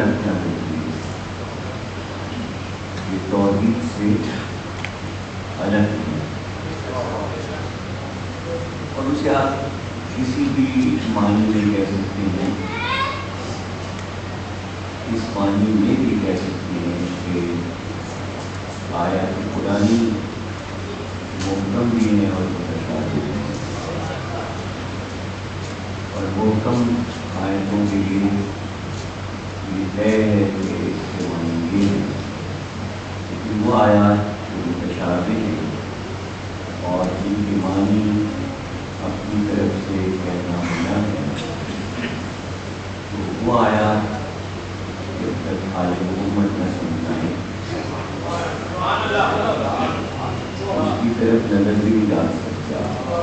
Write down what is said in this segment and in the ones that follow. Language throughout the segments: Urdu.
رکھنا ضروری ہے، یہ توحید سے الگ ہے، اور اسے آپ کسی بھی معنی میں کہہ سکتے ہیں، اس معنی میں بھی کہہ سکتے ہیں کہ آیات قرآنی محکم بھی ہیں اور متشابہ ہیں، اور محکم آیتوں کے لیے یہ طے ہے کہ اس کے معنی یہ ہے، لیکن وہ آیات جو متشابہ ہیں اور جن کے معنی اپنی طرف سے کہنا منع ہے، تو وہ آیات جب تک عالم حکومت نہ سمجھائیں اس کی طرف نظر بھی نہیں ڈال سکتا،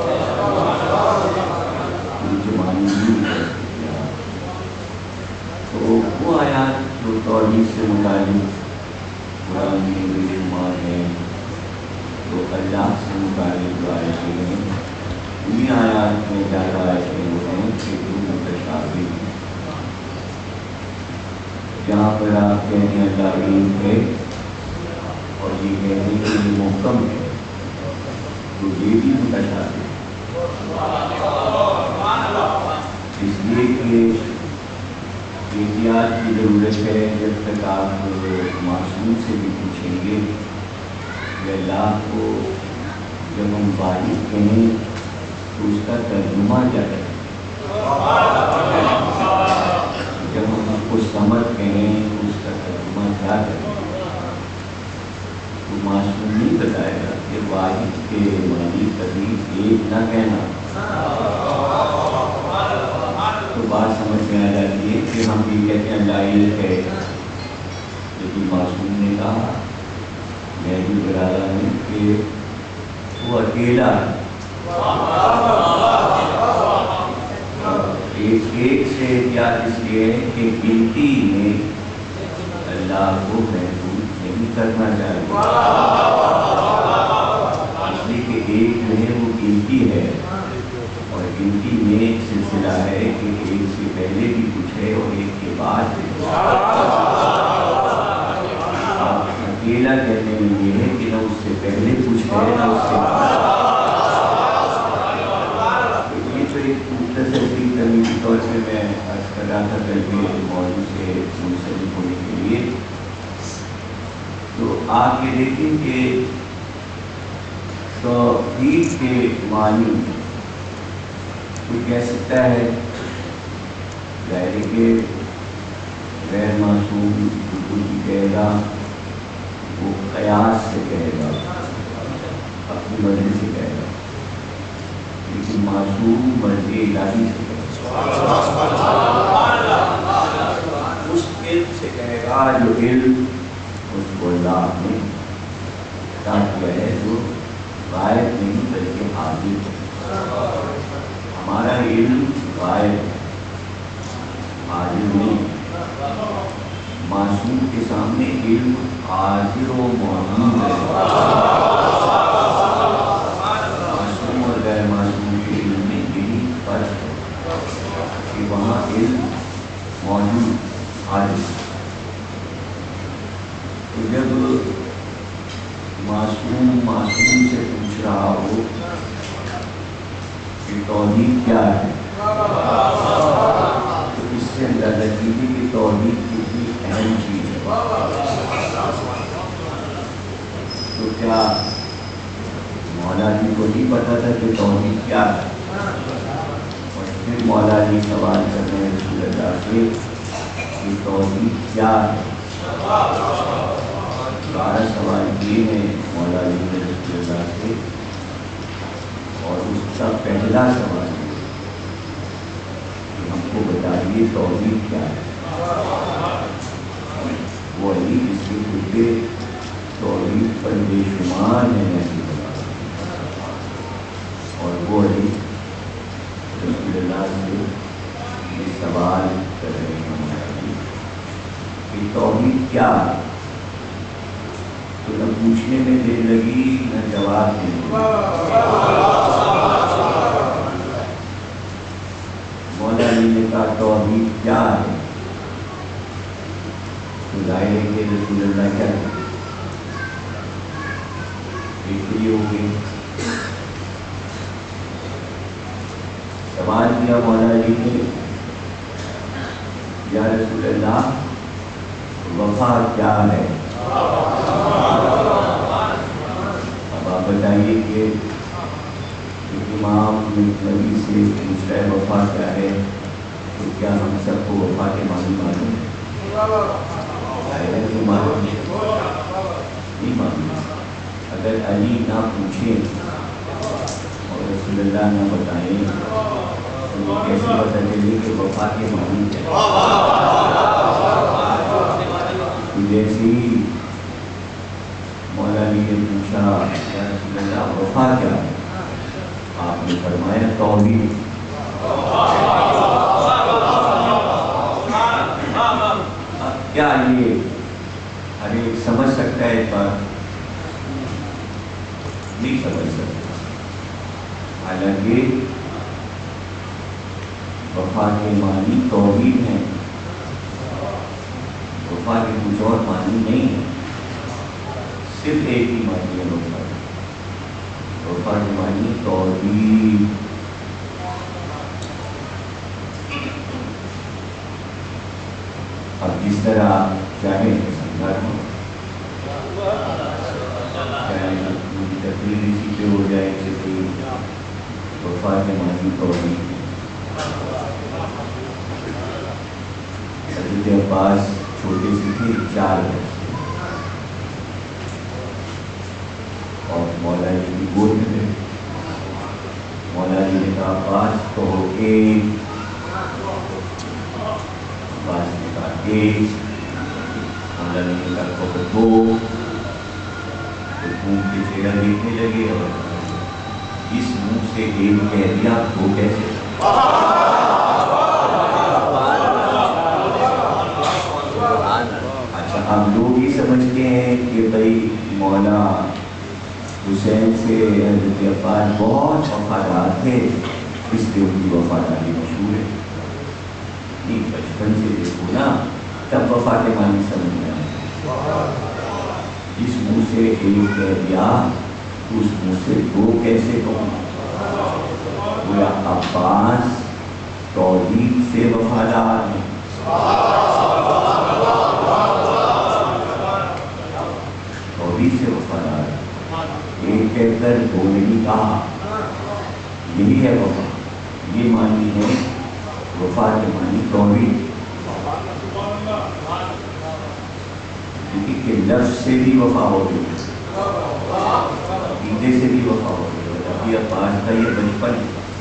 ان کے معنی بھی نہیں کر سکتا۔ تو وہ آیات جو توحید سے متعلق قرآن میں بے شمار ہیں، تو اللہ سے متعلق جو آیتیں ہیں انہیں آیات میں زیادہ آیتیں وہ ہیں کہ جو متشابہ ہیں۔ جہاں پر آپ کہتے ہیں اللہ علم ہے اور یہ کہتے ہیں کہ یہ محکم ہے، تو یہ بھی متشابہ ہے، اس لیے کہ احتیاط کی ضرورت ہے۔ جب تک آپ معصوم سے بھی پوچھیں گے کہ اللہ کو جب ہم واحد کہیں تو اس کا ترجمہ کیا ہے، جب ہم اس کو سمجھ کہیں تو اس کا ترجمہ کیا کریں، تو معصوم نہیں بتائے گا کہ واحد کے معنی کبھی ایک نہ کہنا۔ تو بات سمجھ میں آ جاتی ہے کہ ہم بھی کہتے ہیں اللہ ایک ہے، لیکن معصوم نے کہا میں بھی برادر ہوں کہ وہ اکیلا ہے، ایک سے احتیاط اس لیے ہے کہ گنتی میں اللہ کو محدود نہیں کرنا چاہیے، اس لیے کہ ایک جو ہے وہ گنتی ہے، اور گنتی میں ایک سلسلہ ہے کہ ایک سے پہلے بھی کچھ ہے اور ایک کے بعد بھی کچھ ہے۔ اکیلا کہنے میں یہ ہے کہ نہ اس سے پہلے کچھ ہے نہ اس سے بعد۔ یہ تو ایک مختصر سی تمیزی طور سے میں عرض کر رہا تھا کل کے موضوع سے منسلک ہونے کے لیے۔ تو آپ یہ دیکھیں کہ توحید کے معنی کوئی کہہ سکتا ہے ظاہر کہ غیر معصوم بالکل بھی کہے گا، وہ قیاس سے کہے گا، اپنی مرضی سے کہے گا، لیکن معصوم مرضی الہی سے کہے گا، اس علم سے کہے گا جو علم اس کو اللہ نے عطا کیا ہے، جو غائب نہیں بلکہ حاضر ہے۔ ہمارا علم غائب ہے، حاضر نہیں۔ معصوم کے سامنے علم حاضر و موجود ہے، معصوم اور غیر معصوم کے علم میں یہی فرق ہے کہ وہاں علم موجود حاضر۔ تو جب معصوم سے پوچھ رہا ہو کہ توحید کیا ہے، تو اس سے اندازہ کیجیے کہ توحید کتنی اہم چیز ہے۔ تو کیا مولا جی کو نہیں پتا تھا کہ توحید کیا ہے؟ اور پھر مولا جی سوال کر رہے ہیں رسول اللہ سے کہ توحید کیا ہے؟ 12 سوال کیے ہیں مولا جی نے رسول اللہ سے، اور اس کا پہلا سوال ہے کہ ہم کو بتائیے توحید کیا ہے۔ وہ علی جس کے خطبے توحید پر بے شمار ہیں میں بھی بتا رہا ہوں، اور وہ علی رسول اللہ سے یہ سوال کر رہے ہیں کہ توحید کیا ہے۔ تو نہ پوچھنے میں دیر لگی نہ جواب دینے میں۔ مولا علی نے کہا توحید کیا ہے؟ تو ظاہر ہے کہ رسول اللہ کیا کرتے ایک یہ ہو گئی. سوال کیا مولا علی نے یا رسول اللہ وفا کیا ہے؟ اب آپ بتائیے کہ امام نبی سے پوچھ رہے وفا کیا ہے تو کیا ہم سب کو وفا کے معنی معلوم نہیں معلوم نہیں معلوم. اگر علی نہ پوچھیں اور رسول اللہ نہ بتائیں تو کیسے پتہ چلے کہ وفا کے معنی کیا ہے؟ جیسے ہی مولا علی نے پوچھا یا رسول اللہ وفا کیا ہے، آپ نے فرمایا توحید. کیا یہ ہر ایک سمجھ سکتا ہے اس بات؟ نہیں سمجھ سکتا. حالانکہ وفا کے معنی توحید ہیں، وفا کے کچھ اور معنی نہیں ہے، صرف ایک ہی معنی ہے وفا. وفا کے معنی توحید. اب جس طرح چاہیں سمجھا دوں، چاہے تقریر اسی پہ ہو جائے کہ وفا کے معنی توحید. حضرت عباس چھوٹے سے تھے 4 برس اور مولا علی کی گود میں تھے. مولا علی نے کہا عباس کہو ایک، عباس نے کہا ایک، مولا علی نے کہا کہو 2. تو گھوم کے چہرہ دیکھنے لگے اور اس منہ سے ایک کہہ دیا 2 کیسے؟ اچھا ہم لوگ ہی سمجھتے ہیں کہ بھائی مولا حسین سے حضرت عباس بہت وفادار تھے اس لیے ان کی وفاداری مشہور ہے. نہیں، بچپن سے دیکھو نا تب وفا کے معنی سمجھ میں آئے. جس منہ سے ایک کہہ دیا اس منہ سے 2 کیسے کہوں؟ گویا عباس توحید سے وفادار ہیں. توحید سے وفادار ہے. ایک کہہ کر 2 نہیں کہا. یہی ہے وفا. یہ معنی ہے وفا کے معنی توحید. کہ لفظ سے بھی وفا ہو گئی، عقیدے سے بھی وفا ہو گئی. ابھی عباس کا یہ بچپن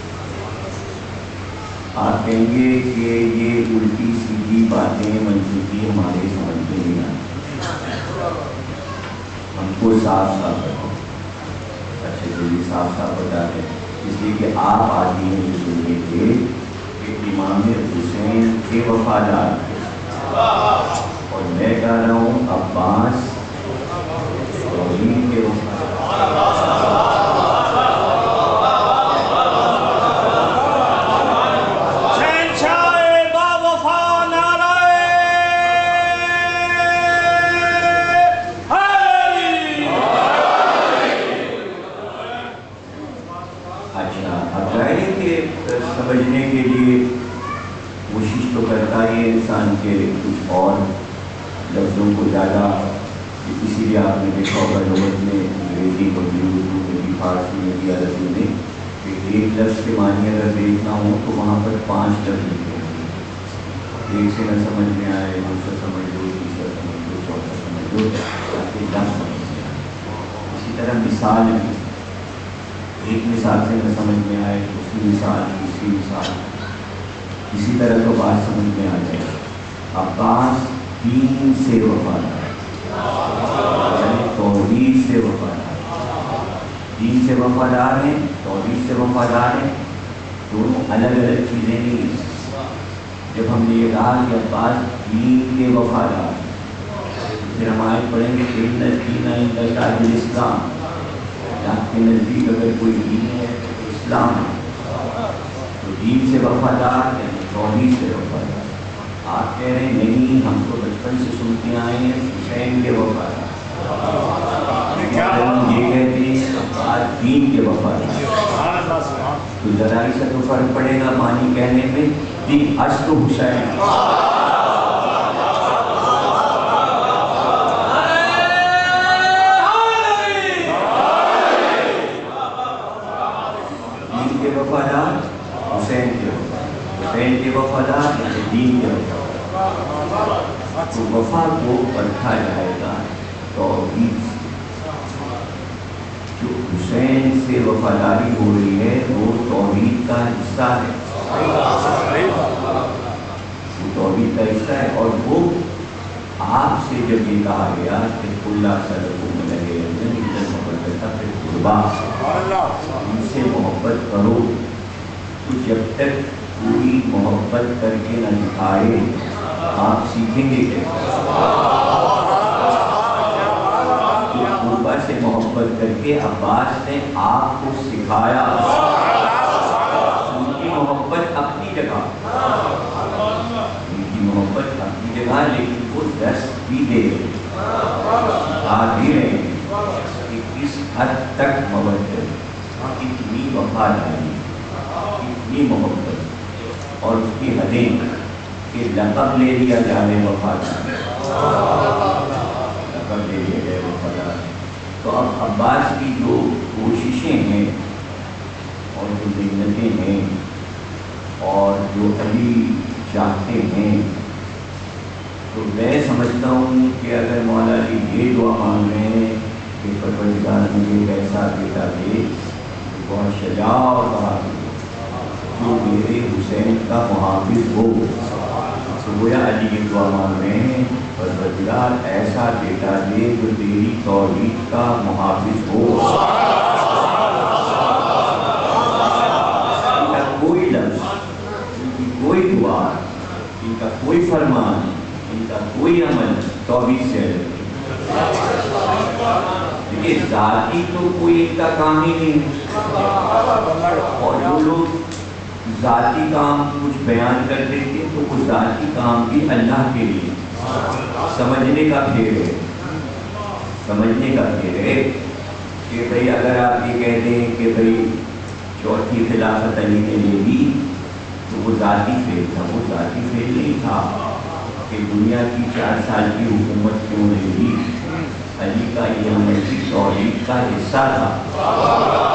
آپ کہیں گے کہ یہ الٹی سیدھی باتیں منسوخی ہمارے سمجھ میں نہیں آتی. ہم کو صاف صاف بتاؤ. اچھا جلدی صاف صاف بتا دیں اس لیے کہ آپ آدمی ہیں جو سننے کے کہ امام حسین کے وفادار تھے اور میں کہہ رہا ہوں عباس توحید کے وفادار. سمجھنے کے لیے کوشش تو کرتا ہی انسان کے کچھ اور لفظوں کو زیادہ، اسی لیے آپ نے دیکھا ہوگا لغت میں انگریزی کو بھی، اردو میں بھی، فارسی میں بھی، عربی میں کہ ایک لفظ کے معنی اگر دیکھنا ہو تو وہاں پر 5 لفظ لکھے ہیں. ایک سے نہ سمجھ میں آئے، دوسرا سمجھ لو، تیسرا سمجھ لو، چوتھا سمجھ لو، تاکہ لفظ سمجھ میں آئے. اسی طرح مثال بھی، ایک مثال سے نہ سمجھ میں آئے، دوسری مثال، تیسری مثال، اسی طرح تو بات سمجھ میں آ جائے. عباس دین سے وفادار، یعنی توحید سے وفادار. دین سے وفادار ہیں، توحید سے وفادار ہیں، دونوں الگ الگ چیزیں نہیں ہیں. جب ہم نے یہ کہا کہ عباس دین کے وفادار، پھر ہم آیت پڑھیں گے کہ ان الدین عند اللہ الاسلام. آپ کے نزدیک اگر کوئی دین ہے تو اسلام ہے. تو دین سے وفادار یعنی توحید سے وفادار. آپ کہہ رہے ہیں نہیں، ہم تو بچپن سے سنتے آئے ہیں حسین کے وفادار، ہم یہ کہتے ہیں عباس دین کے وفادار. تو ذرا سا تو فرق پڑے گا معنی کہنے میں. دین اشک حسین، دین کے وفادار حسین کے وفادار، حسین کے وفادار یعنی دین کے وفادار. تو وفا کو پرکھا جائے گا توحید سے. جو حسین سے وفاداری ہو رہی ہے وہ توحید کا حصہ ہے، وہ توحید کا حصہ ہے. اور وہ آپ سے جب یہ کہا گیا کہ اللہ صلی لگے ان سے محبت کرو، تو جب تک پوری محبت کر کے نہ دکھائے آپ سیکھیں گے کیسے؟ قربا سے محبت کر کے عباس نے آپ کو سکھایا. ان کی محبت اپنی جگہ، ان کی محبت اپنی جگہ، لیکن وہ درس بھی دے رہے ہیں کہ اس حد تک مودت، اتنی وفاداری، اتنی محبت اور اس کی حدیں کہ لقب لے لیا جائے وفادار، لقب لے لیا جائے وفادار. تو اب عباس کی جو کوششیں ہیں اور جو محنتیں ہیں اور جو علی چاہتے ہیں، تو میں سمجھتا ہوں کہ اگر مولا علی یہ دعا مانگ رہے ہیں کہ پروردگار مجھے ایسا بیٹا دے بہت شجاع اور بہادر جو میرے حسین کا محافظ ہو، تو گویا علی کی دعا مانگ رہے ہیں پروردگار ایسا بیٹا دے جو تیری توحید کا محافظ ہو. ان کا کوئی لفظ، ان کی کوئی دعا، ان کا کوئی فرمان، ان کا کوئی عمل توحید سے ہے. دیکھیے ذاتی تو کوئی ان کا کام ہی نہیں ہے، اور جو لوگ ذاتی کام کچھ بیان کر دیتے تو وہ ذاتی کام بھی اللہ کے لیے. سمجھنے کا پھیر ہے، سمجھنے کا پھیر ہے کہ بھئی اگر آپ یہ کہہ دیں کہ بھئی چوتھی خلافت علی نے لے لی تو وہ ذاتی فیل تھا. وہ ذاتی فیل نہیں تھا کہ دنیا کی 4 سال کی حکومت کیوں نہیں لی. علی کا یہ عمل کی توحید کا حصہ تھا.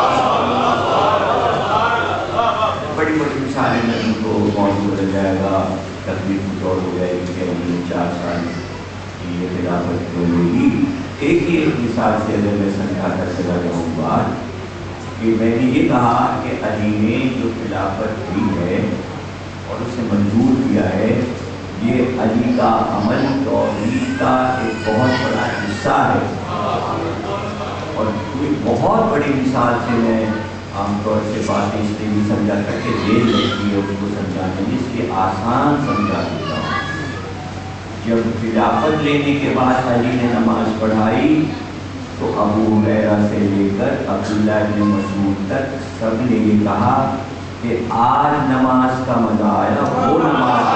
بڑی بڑی مثالیں نبی کو موضوع رہ جائے گا، تکلیف مٹور ہو جائے گی کہ ہم نے 4 سال کی یہ خلافت کیوں لے لی. ایک ہی ایک مثال سے اگر میں سمجھا کر چلا جاؤں گا کہ میں نے یہ کہا کہ علی نے جو خلافت دی ہے اور اسے منظور کیا ہے، یہ علی کا عمل توحید کا ایک بہت بڑا حصہ ہے. اور کوئی بہت بڑی مثال سے میں عام طور سے باتیں اس لیے بھی سمجھا کر کے دیر لگتی ہے اس کو سمجھانے میں، اس لیے آسان سمجھا دیتا ہوں. جب خلافت لینے کے بعد علی نے نماز پڑھائی تو ابو ہریرہ سے لے کر عبداللہ بن مسعود تک سب نے یہ کہا کہ آج نماز کا مزہ آیا، وہ نماز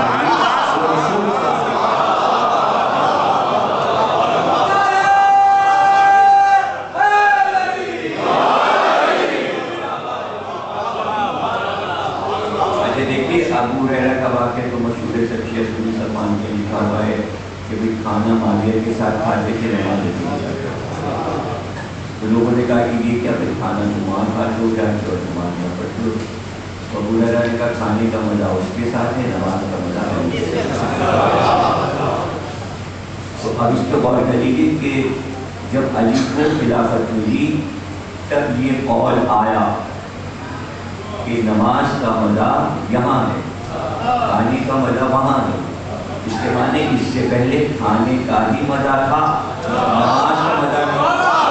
ابو ہریرہ کا واقعہ تو مشہور شخصیت مسلمان کے لکھا ہوا ہے کہ بھی کھانا معاویہ کے ساتھ کھاتے تھے، نماز نہیں. تو لوگوں نے کہا کہ یہ کیا پھر کھانا وہاں کھاتے ہو جاتے اور نماز نہ پڑھتے ہو. تو ابو ہریرہ کا کھانے کا مزہ اس کے ساتھ ہے، نماز کا مزہ ہے. تو اب اس کو غور کریے کہ جب علی کو خلافت ملی تب یہ قول آیا کہ نماز کا مزہ یہاں ہے، کھانے کا مزہ وہاں ہے. اس کے معنی اس سے پہلے کھانے کا ہی مزہ تھا، نماز کا مزہ نہیں.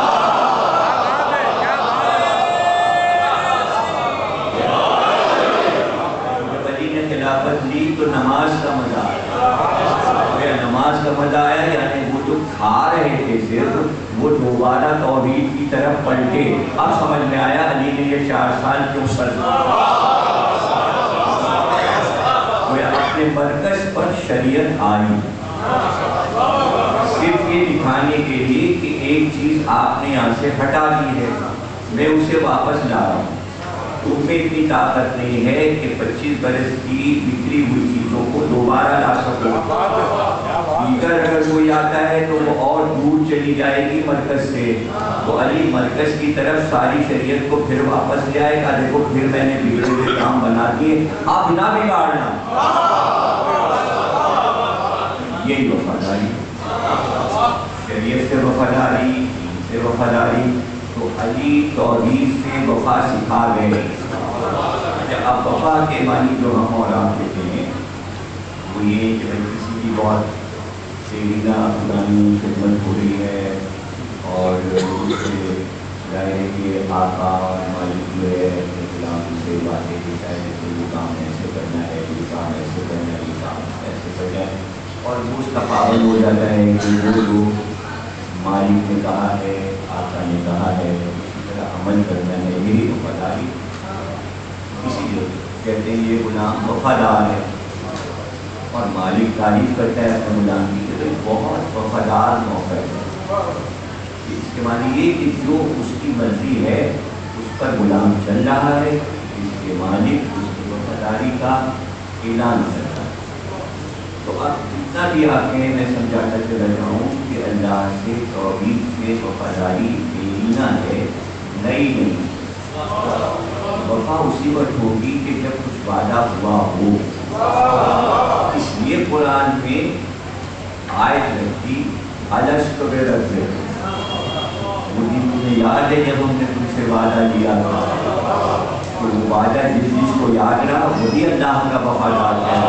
جب علی نے خلافت لی تو نماز کا مزہ آیا. نماز کا مزہ آیا یعنی وہ جو کھا رہے تھے صرف وہ دوبارہ توحید کی طرف پلٹے. اب سمجھ میں آیا علی نے یہ 4 سال کیوں اپنے مرکز پر شریعت آئی کہ کے لیے کہ ایک چیز آپ نے یہاں سے ہٹا دی ہے، میں اسے واپس لا رہا ہوں۔ تم میں اتنی طاقت نہیں ہے کہ 25 برس کی بکھری ہوئی چیزوں کو دوبارہ لا سکو۔ دیگر اگر کوئی آتا ہے تو وہ اور دور چلی جائے گی مرکز سے، تو علی مرکز کی طرف ساری شریعت کو پھر واپس لے آئے گا، دیکھو پھر میں نے بگڑے ہوئے کام بنا دیے، آپ نہ بگاڑنا۔ یہی وفاداری، شریعت سے وفاداری، دین سے وفاداری۔ تو علی توحید سے وفا سکھا گئے۔ اب وفا کے معنی جو ہم اور آپ کہتے ہیں وہ یہ کہ کسی کی بہت سیدہ پرانی خدمت ہو رہی ہے اور اس سے ظاہر ہے کہ آقا اور مالک جو ہے غلام سے باتیں دیتا ہے کہ یہ کام ایسے کرنا ہے، یہ کام ایسے کرنا ہے، یہ کام ایسے کرنا ہے، اور وہ اس کا پابند ہو جاتا ہے کہ وہ جو مالک نے کہا ہے، آقا نے کہا ہے، اسی طرح عمل کرنا ہے۔ یہی وفاداری، اسی لیے کہتے ہیں یہ غلام وفادار ہے، اور مالک تعریف کرتا ہے اپنے غلام کی کہ بہت وفادار نوکر ہے۔ اس کے معنی یہ کہ جو اس کی مرضی ہے اس پر غلام چل رہا ہے، اس کے مالک اس کی وفاداری کا اعلان کرتا ہے۔ تو اب جتنا بھی آپ ہیں میں سمجھاتا چلا جاؤں کہ اللہ سے توحید سے وفاداری دینا ہے، نئی نہیں۔ وفا اسی وقت ہوگی کہ جب کچھ وعدہ ہوا ہو۔ اس لیے قرآن میں آیت رکھی الست بربکم، وہ دن مجھے یاد ہے جب ہم نے تم سے وعدہ لیا تھا، تو وہ وعدہ جس کو یاد رہا وہی اللہ کا وفادار ہے۔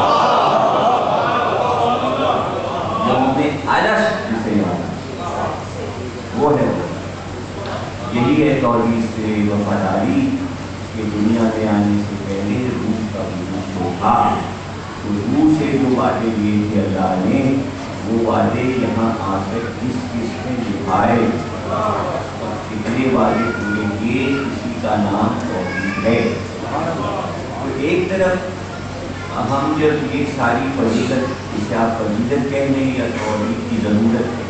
الست جسے یاد وہ ہے، یہی ہے توحید سے وفاداری کہ دنیا میں آنے سے پہلے روح کا وجود جو تھا، تو روح سے جو وعدے دیے تھے اللہ نے، وہ وعدے یہاں آ کر کس میں نبھائے، اور کتنے وعدے پورے کیے، اسی کا نام توحید ہے۔ تو ایک طرف ہم جب یہ ساری فضیلت، اسے آپ فضیلت کہہ لیں یا توحید کی ضرورت ہے،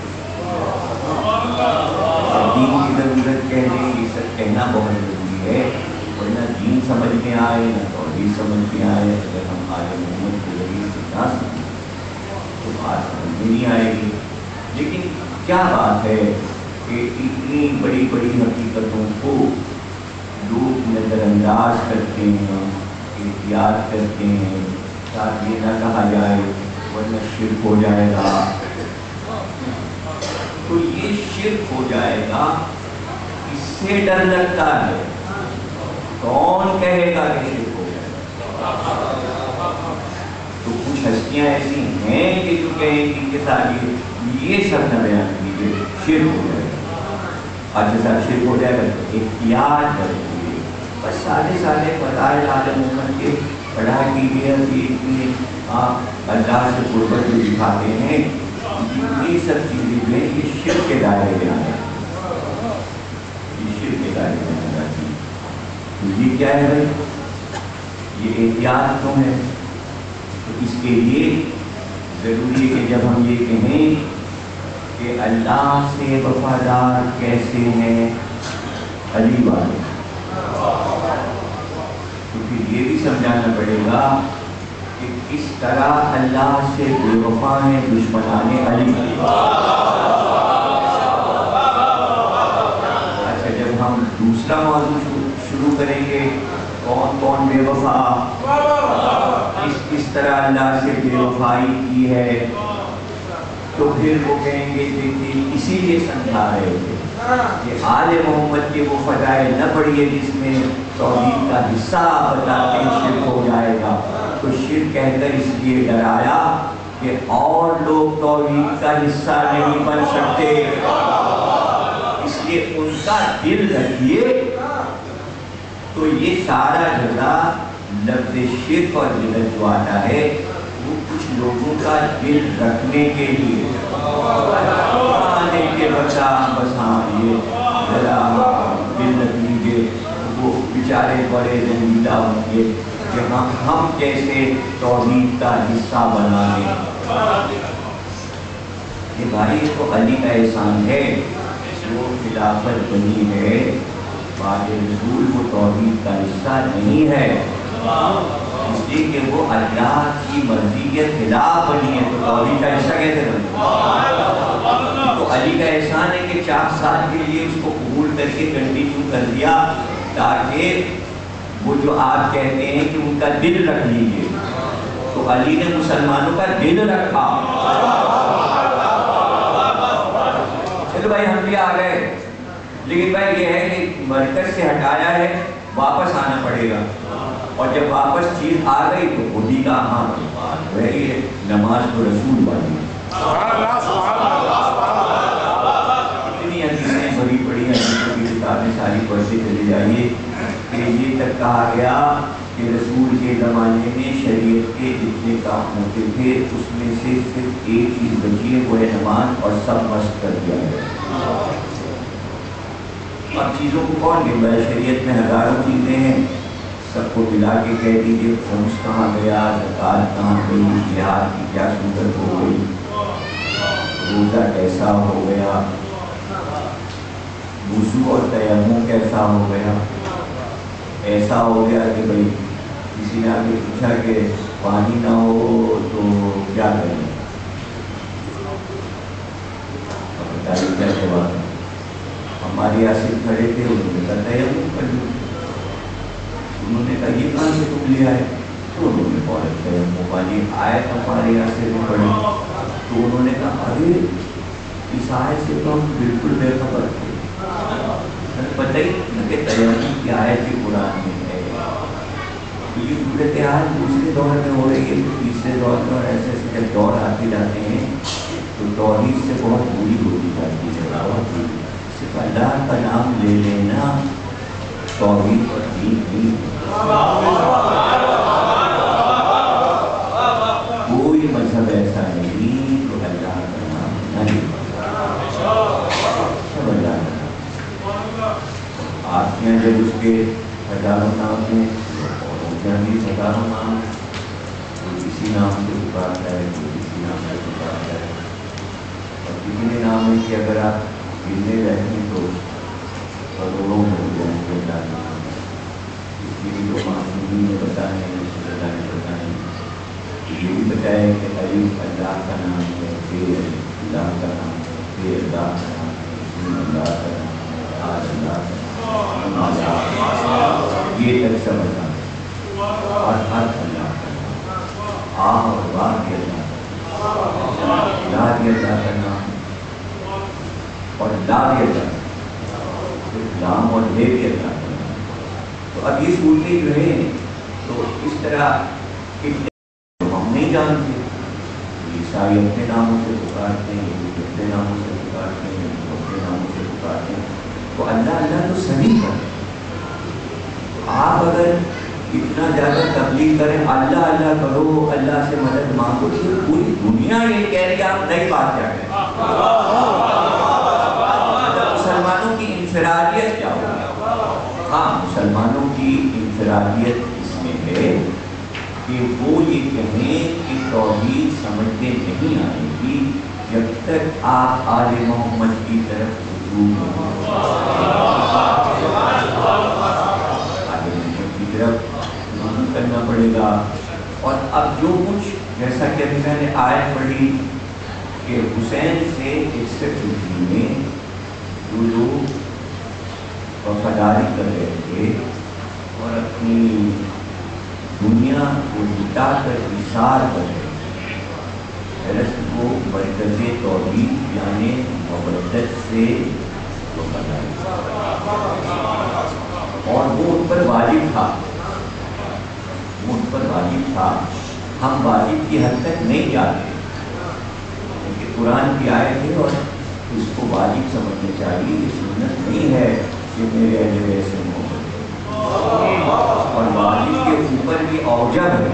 دین کی ضرورت کہہ لیں، یہ سب کہنا بہت ضروری ہے، ورنہ دین سمجھ میں آئے نہ توحید سمجھ میں آئے، اگر ہم آل محمد کے ذریعے سے نہ سمجھیں تو بات سمجھ میں نہیں آئے گی۔ لیکن کیا بات ہے کہ اتنی بڑی بڑی حقیقتوں کو لوگ نظر انداز کرتے ہیں، احتیاط کرتے ہیں، تاکہ یہ نہ کہا جائے ورنہ شرک ہو جائے گا۔ تو یہ شرک ہو جائے گا، اس سے ڈر لگتا ہے۔ کون کہے گا کہ شرک ہو جائے گا؟ تو کچھ ہستیاں ایسی ہیں کہ جو کہیں گی کہ صاحب یہ سب نہ بیان کیجیے، شرک ہو جائے گا۔ اچھا صاحب شرک ہو جائے گا تو احتیاط کریں، بس سارے فضائل عالم محمد کے پڑھا کیجیے، اتنی آپ اللہ سے قربت جو دکھاتے ہیں، یہ سب چیزیں جو ہیں یہ شرک کے دائرے میں آ جاتی ہیں، یہ شرک کے دائرے میں آ جاتی ہیں۔ تو یہ کیا ہے بھائی؟ یہ احتیاط کیوں ہے؟ تو اس کے لیے ضروری ہے کہ جب ہم یہ کہیں کہ اللہ سے وفادار کیسے ہیں علی والے، تو پھر یہ بھی سمجھانا پڑے گا کہ کس طرح اللہ سے بے وفا ہیں دشمنان علی۔ اچھا جب ہم دوسرا موضوع شروع کریں گے، کون کون بے وفا، کس طرح اللہ سے بے وفائی کی ہے، تو پھر وہ کہیں گے کہ اسی لیے سمجھا رہے تھے کہ آل محمد کے وہ فضائل نہ پڑھیے جس میں توحید کا حصہ بتاتے ہیں شرک ہو جائے گا۔ تو شرک کہہ کر اس لیے ڈرایا کہ اور لوگ توحید کا حصہ نہیں بن سکتے، اس لیے ان کا دل رکھیے۔ تو یہ سارا جگہ لفظ شرک اور بدعت جو آتا ہے وہ کچھ لوگوں کا دل رکھنے کے لیے، کہ بچہ بس ہاں یہ ذرا دل رکھ لیجیے، وہ بیچارے بڑے رنجیدہ ہوں گے کہ ہم کیسے توحید کا حصہ بنا لیں۔ یہ بھائی تو علی کا احسان ہے، وہ خلافت بنی ہے بعد رسول، وہ توحید کا حصہ نہیں ہے، اس لیے کہ وہ اللہ کی مرضی کے خلاف بنی ہے، تو توحید کا حصہ کیسے بنی؟ تو علی کا احسان ہے کہ 4 سال کے لیے اس کو قبول کر کے کنٹینیو کر دیا، تاکہ وہ جو آپ کہتے ہیں کہ ان کا دل رکھ لیجیے، تو علی نے مسلمانوں کا دل رکھا۔ چلو بھائی ہم بھی آ گئے، لیکن بھائی یہ ہے کہ مرکز سے ہٹایا ہے، واپس آنا پڑے گا، اور جب واپس چیز آ گئی تو خودی کا ہاں وہی ہے، نماز تو رسول والی اتنی حدیثیں بڑی بڑی حدیثوں کی کتابیں ساری پڑھتے چلے جائیے کہ یہ تک کہا گیا کہ رسول کے زمانے میں شریعت کے جتنے کام ہوتے تھے اس میں سے صرف ایک چیز بچی ہے، وہ ہے نماز، اور سب مست کر دیا گیا۔ اب چیزوں کو کون گن رہا ہے؟ شریعت میں ہزاروں چیزیں ہیں، سب کو ملا کے کہہ دیجیے خمس کہاں گیا، زکوٰۃ کہاں گئی، جہاد کی کیا صورت ہو گئی، روزہ کیسا ہو گیا، وضو اور تیمم کیسا ہو گیا۔ ایسا ہو گیا کہ بھائی کسی نے آگے پوچھا کہ پانی نہ ہو تو کیا کریں، بتائیے کیا جواب ہے؟ ہمارے آصف کھڑے تھے، انہوں نے کہا تیمم کر لوں، انہوں نے کہا یہ کہاں سے تم لے آئے، تو انہوں نے فوراً تیمم والی آیت ہمارے آصف میں پڑھی، تو انہوں نے کہا ارے اس آیت سے تو ہم بالکل بے خبر تھے، پتہ ہی نہ کہ تیمم کی آیت بھی قرآن میں ہے۔ یہ صورتحال دوسرے دور میں ہو رہی ہے، تیسرے دور میں، اور ایسے ایسے جب دور آتے جاتے ہیں تو توحید سے بہت بری ہوتی جاتی ہے، بہت بری۔ صرف اللہ کا نام لے لینا توحید اور دین نہیں، کوئی مذہب ایسا نہیں جو اللہ کا نام نہ لے، سب اللہ کا نام۔ آپ کے یہاں جب اس کے ہزاروں نام ہیں، بھی ہزاروں نام، کوئی کسی نام سے پکارتا ہے، کوئی کسی نام سے پکارتا ہے، اور کتنے نام ہیں کہ اگر آپ گننے رہیں تو کروڑوں میں ہو جائیں گے اللہ کے نام۔ اس لیے جو معصومین نے بتائے ہیں، رسول اللہ نے بتائے ہیں، یہ بھی بتایا کہ الف اللہ کا نام ہے، بے اللہ کا نام ہے، بے اللہ کا نام ہے، بسم اللہ کا نام ہے، آج اللہ کا نام ہے، یہ تک سمجھنا، اور ہر اللہ کا نام، آ اور واہ بھی اللہ کا نام، لا بھی اللہ کا نام، اور لا بھی اللہ کا نام، لام اور لے بھی اللہ کا نام۔ تو اب یہ صورتیں جو ہیں تو اس طرح ہم نہیں جانتے، عیسائی اپنے ناموں سے پکارتے ہیں، یہودی اپنے ناموں سے پکارتے ہیں، ہندو اپنے ناموں سے پکارتے ہیں، تو اللہ اللہ تو سبھی کا۔ آپ اگر اتنا زیادہ تبلیغ کریں، اللہ اللہ کرو، اللہ سے مدد مانگو، تو پوری دنیا یہ کہہ رہی ہے آپ نئی بات کیا کریں، مسلمانوں کی انفرادیت کیا ہوگی؟ ہاں مسلمانوں کی انفرادیت اس میں ہے کہ وہ یہ کہیں کہ توحید سمجھنے نہیں آئے گی جب تک آپ آل محمد کی طرف رجوع نہیں، آل محمد کی طرف کرنا پڑے گا۔ اور اب جو کچھ جیسا کہ ابھی میں نے آیت پڑھی کہ حسین سے 61 میں جو لوگ وفاداری کر رہے تھے اور اپنی دنیا کو لٹا کر اثار کر رہے تھے، درست وہ مرکز توحید یعنی مودت سے وفاداری، اور وہ ان پر واجب تھا، وہ ان پر واجب تھا۔ ہم واجب کی حد تک نہیں جاتے کیونکہ قرآن کی آیت ہے اور اس کو واجب سمجھنا چاہیے، یہ سنت نہیں ہے کہ میرے اہل بیت سے محبت ہے، اور واجب کے اوپر بھی اوجب ہے،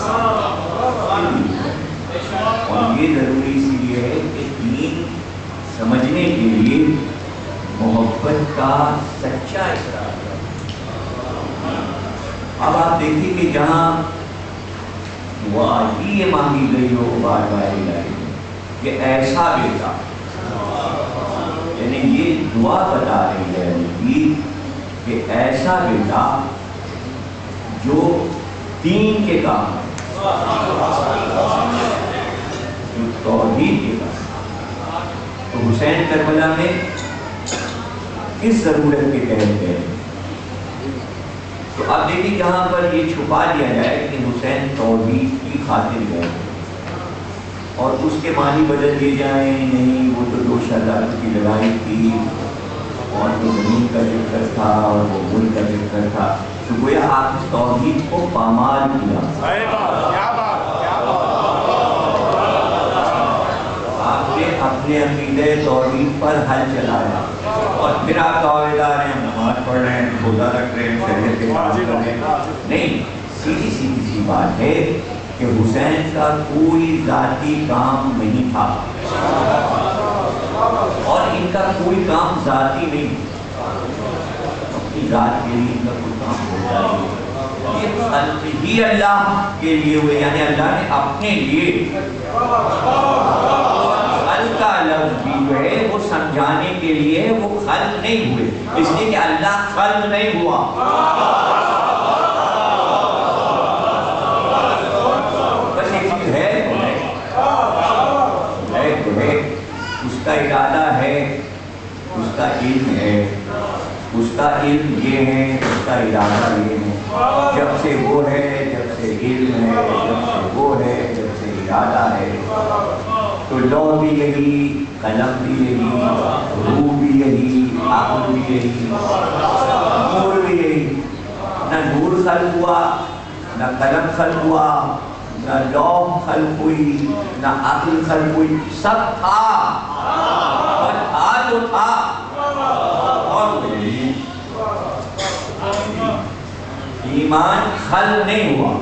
اور یہ ضروری اس لیے ہے کہ دین سمجھنے کے لیے محبت کا سچا اقرار ہے۔ اب آپ دیکھیے کہ جہاں دعا ہی یہ مانگی گئی ہو بار بار الہی، کہ ایسا بیٹا، یعنی یہ دعا بتا رہی ہے نبی کہ ایسا بیٹا جو دین کے کام ہے، جو توحید کے کام ہے۔ تو حسین کربلا میں کس ضرورت کے تحت گئے؟ تو اب دیکھیے جہاں پر یہ چھپا دیا جائے کہ حسین توحید کی خاطر گئے اور اس کے معنی بدل دیے جائیں، نہیں وہ تو دو شہزادوں کی لڑائی تھی اور وہ زمین کا ذکر تھا اور وہ ملک کا ذکر تھا، تو گویا آپ نے توحید کو پامال کیا، آپ نے اپنے عقیدے توحید پر حل چلایا اور پھر آپ دعویدار ہیں، نماز پڑھ رہے ہیں، روزہ رکھ رہے ہیں، شریعت کے کام کر رہے ہیں۔ نہیں، سیدھی سی بات ہے کہ حسین کا کوئی ذاتی کام نہیں تھا اور ان کا کوئی کام ذاتی نہیں، اپنی ذات کے لیے ان کا کوئی کام ہوتا نہیں، یہ خلق ہی اللہ کے لیے ہوئے، یعنی اللہ نے اپنے لیے خلق کا لفظ بھی جو ہے وہ سمجھانے کے لیے، وہ خلق نہیں ہوئے، اس لیے کہ اللہ خلق نہیں ہوا۔ بس ایک چیز ہے اس کا ارادہ ہے، اس کا علم ہے، اس کا علم یہ ہے، اس کا ارادہ یہ ہے، جب سے وہ ہے، جب سے علم ہے، جب سے وہ ہے، جب سے ارادہ ہے، تو لوح بھی یہی، قلم بھی یہی، روح بھی یہی، عقل بھی یہی، نور بھی یہی۔ نہ نور خلق ہوا، نہ قلم خلق ہوا، نہ لوح خلق ہوئی، نہ عقل خلق ہوئی، سب تھا اور تھا جو تھا اور وہی۔ ایمان خلق نہیں ہوا،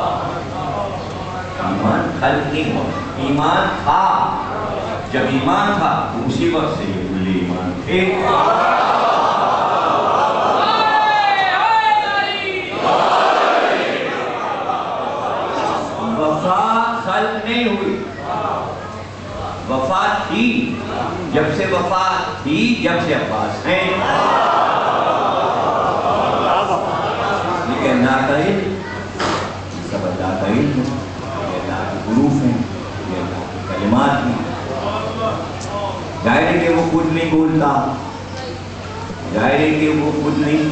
ایمان خلق نہیں ہوا، ایمان تھا۔ جب ایمان تھا تو اسی وقت سے یہ کل ایمان تھے۔ وفا خلق نہیں ہوئی، وفا تھی، جب سے وفا تھی، جب سے عباس ہیں۔ یہ اللہ کا علم، سب اللہ کا علم ہے، یہ اللہ کے حروف ہیں، یہ اللہ کے کلمات ہیں۔ ظاہر ہے کہ وہ خود نہیں بولتا، ظاہر ہے کہ وہ خود نہیں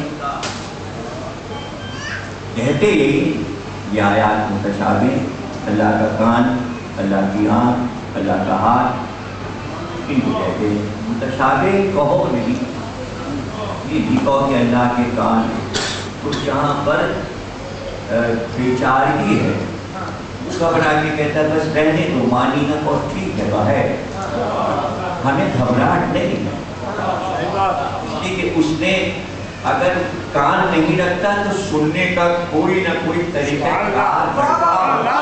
کہتے، یہی یہ آیات متشابہ، اللہ کا کان، اللہ کی آنکھ، اللہ کا ہاتھ، ان کو کہتے ہیں متشابہ کہو نہیں، یہ بھی کہو کہ اللہ کے کان۔ تو جہاں پر بیچارگی ہے وہ گھبرا کے کہتا ہے بس رہنے دو، مانی نہ کو ٹھیک ہے، وہ ہے، ہمیں گھبراہٹ نہیں ہے، اس لیے کہ اس نے اگر کان نہیں رکھتا تو سننے کا کوئی نہ کوئی طریقہ کار رکھتا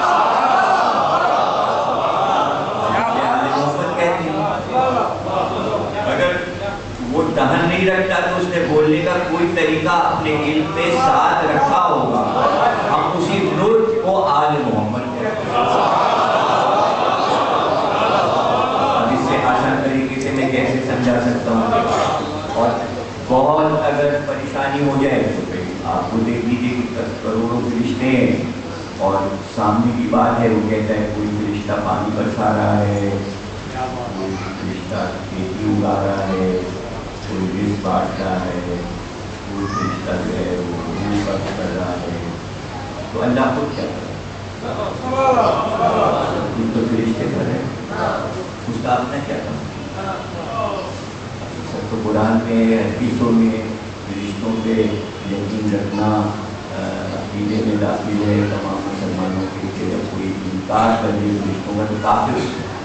کہتے ہیں، اگر وہ دہن نہیں رکھتا تو اس نے بولنے کا کوئی طریقہ اپنے علم پہ ساتھ رکھا ہوگا، ہم اسی نور کو آل محمد کہتے ہیں۔ اب اس سے آسان طریقے سے میں کیسے سمجھا سکتا ہوں، اور بہت اگر پریشانی ہو جائے تو پھر آپ کو دیکھ لیجیے کہ کروڑوں فرشتے ہیں اور سامنے کی بات ہے، وہ کہتا ہے کوئی فرشتہ پانی برسا رہا ہے، کوئی فرشتہ کھیتی اگا رہا ہے، کوئی رزق بانٹ رہا ہے، کوئی فرشتہ جو ہے وہ روح بخش کر رہا ہے، تو اللہ خود کیا کرے؟ ان تو فرشتے کر رہے ہیں، اس کا اپنا کیا کرنا؟ تو قرآن میں، حدیثوں میں فرشتوں پہ یقین رکھنا عقیدے میں داخل ہے تمام مسلمانوں کے، کہ جب کوئی انکار کر دے فرشتوں کا تو کافر،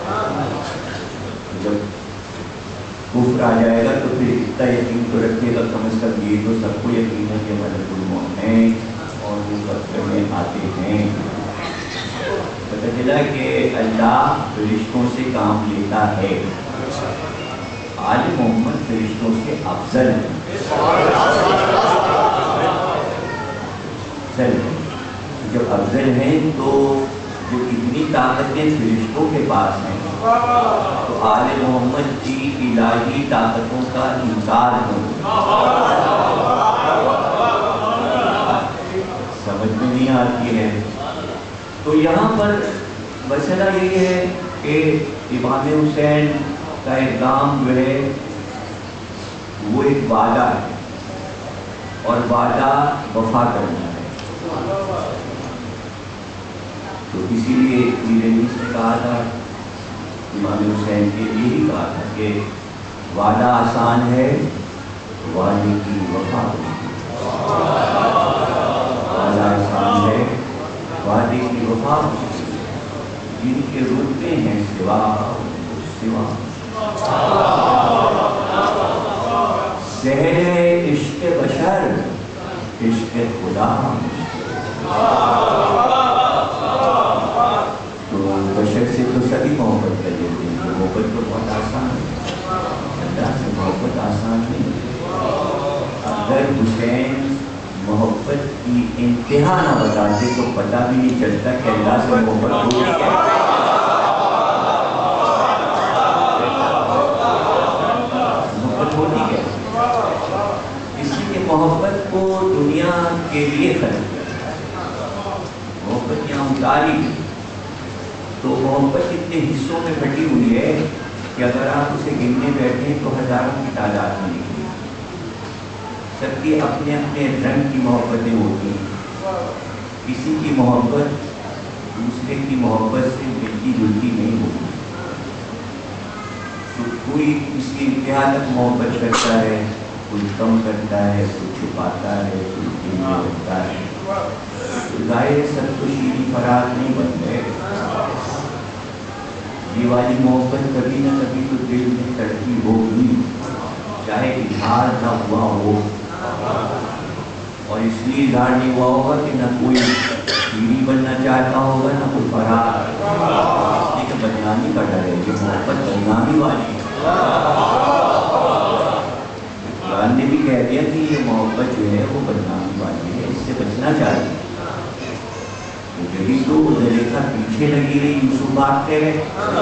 جب کفر آ جائے گا تو پھر اتنا یقین تو رکھے گا کم از کم یہ تو سب کو یقین ہے کہ ملک الموت ہیں اور وہ سب میں آتے ہیں۔ پتہ چلا کہ اللہ فرشتوں سے کام لیتا ہے، آل محمد فرشتوں سے افضل ہیں، جب افضل ہیں تو جو اتنی طاقتیں فرشتوں کے پاس ہیں تو آل محمد کی الہی طاقتوں کا انکار ہو، سمجھ میں نہیں آتی ہے۔ تو یہاں پر مسئلہ یہ ہے کہ امام حسین کا اقدام جو ہے وہ ایک وعدہ ہے، اور وعدہ وفا کرنا ہے۔ تو اسی لیے میرے نیز نے کہا تھا، امام حسین کے لیے ہی کہا تھا کہ وعدہ آسان ہے، وعدے کی وفا ہوگی۔ وعدہ آسان ہے، وعدے کی وفا ہوگی، جن کے رتبے ہیں سوا سوا۔ سہل ہے عشق بشر، عشق خدا۔ تو بشر سے تو سبھی محبت کر لیتے ہیں، محبت تو بہت آسان ہے، اللہ سے محبت آسان نہیں۔ اگر حسین محبت کی انتہا نہ بتاتے تو پتہ بھی نہیں چلتا کہ اللہ سے محبت ہوتی ہے۔ محبت ہوتی ہے، اسی لیے محبت کو دنیا کے لیے خلق کیا، محبت یہاں اتاری گئی۔ تو محبت اتنے حصوں میں بٹی ہوئی ہے کہ اگر آپ اسے گننے بیٹھیں تو ہزاروں کی تعداد میں نکلے۔ سب کی اپنے اپنے رنگ کی محبتیں ہوتی ہیں، کسی کی محبت دوسرے کی محبت سے ملتی جلتی نہیں ہوتی۔ تو کوئی اس کی انتہا تک محبت کرتا ہے، کوئی کم کرتا ہے، کوئی چھپاتا ہے، کوئی دل میں رکھتا ہے۔ ظاہر سب تو شیریں فرات نہیں بن گئے، یہ والی محبت کبھی نہ کبھی تو دل میں تڑپی ہوگی، چاہے اظہار نہ ہوا ہو۔ اور اس لیے اظہار نہیں ہوا ہوگا کہ نہ کوئی شیریں بننا چاہتا ہوگا، نہ کوئی فرات، لیکن بدنامی کا ڈر ہے، یہ محبت بدنامی والی ہے۔ قرآن نے بھی کہہ دیا کہ یہ محبت جو ہے وہ بدنامی والی ہے، اس سے بچنا چاہیے۔ یہی تو زلیخا پیچھے لگی رہی، یوسف بھاگتے رہے،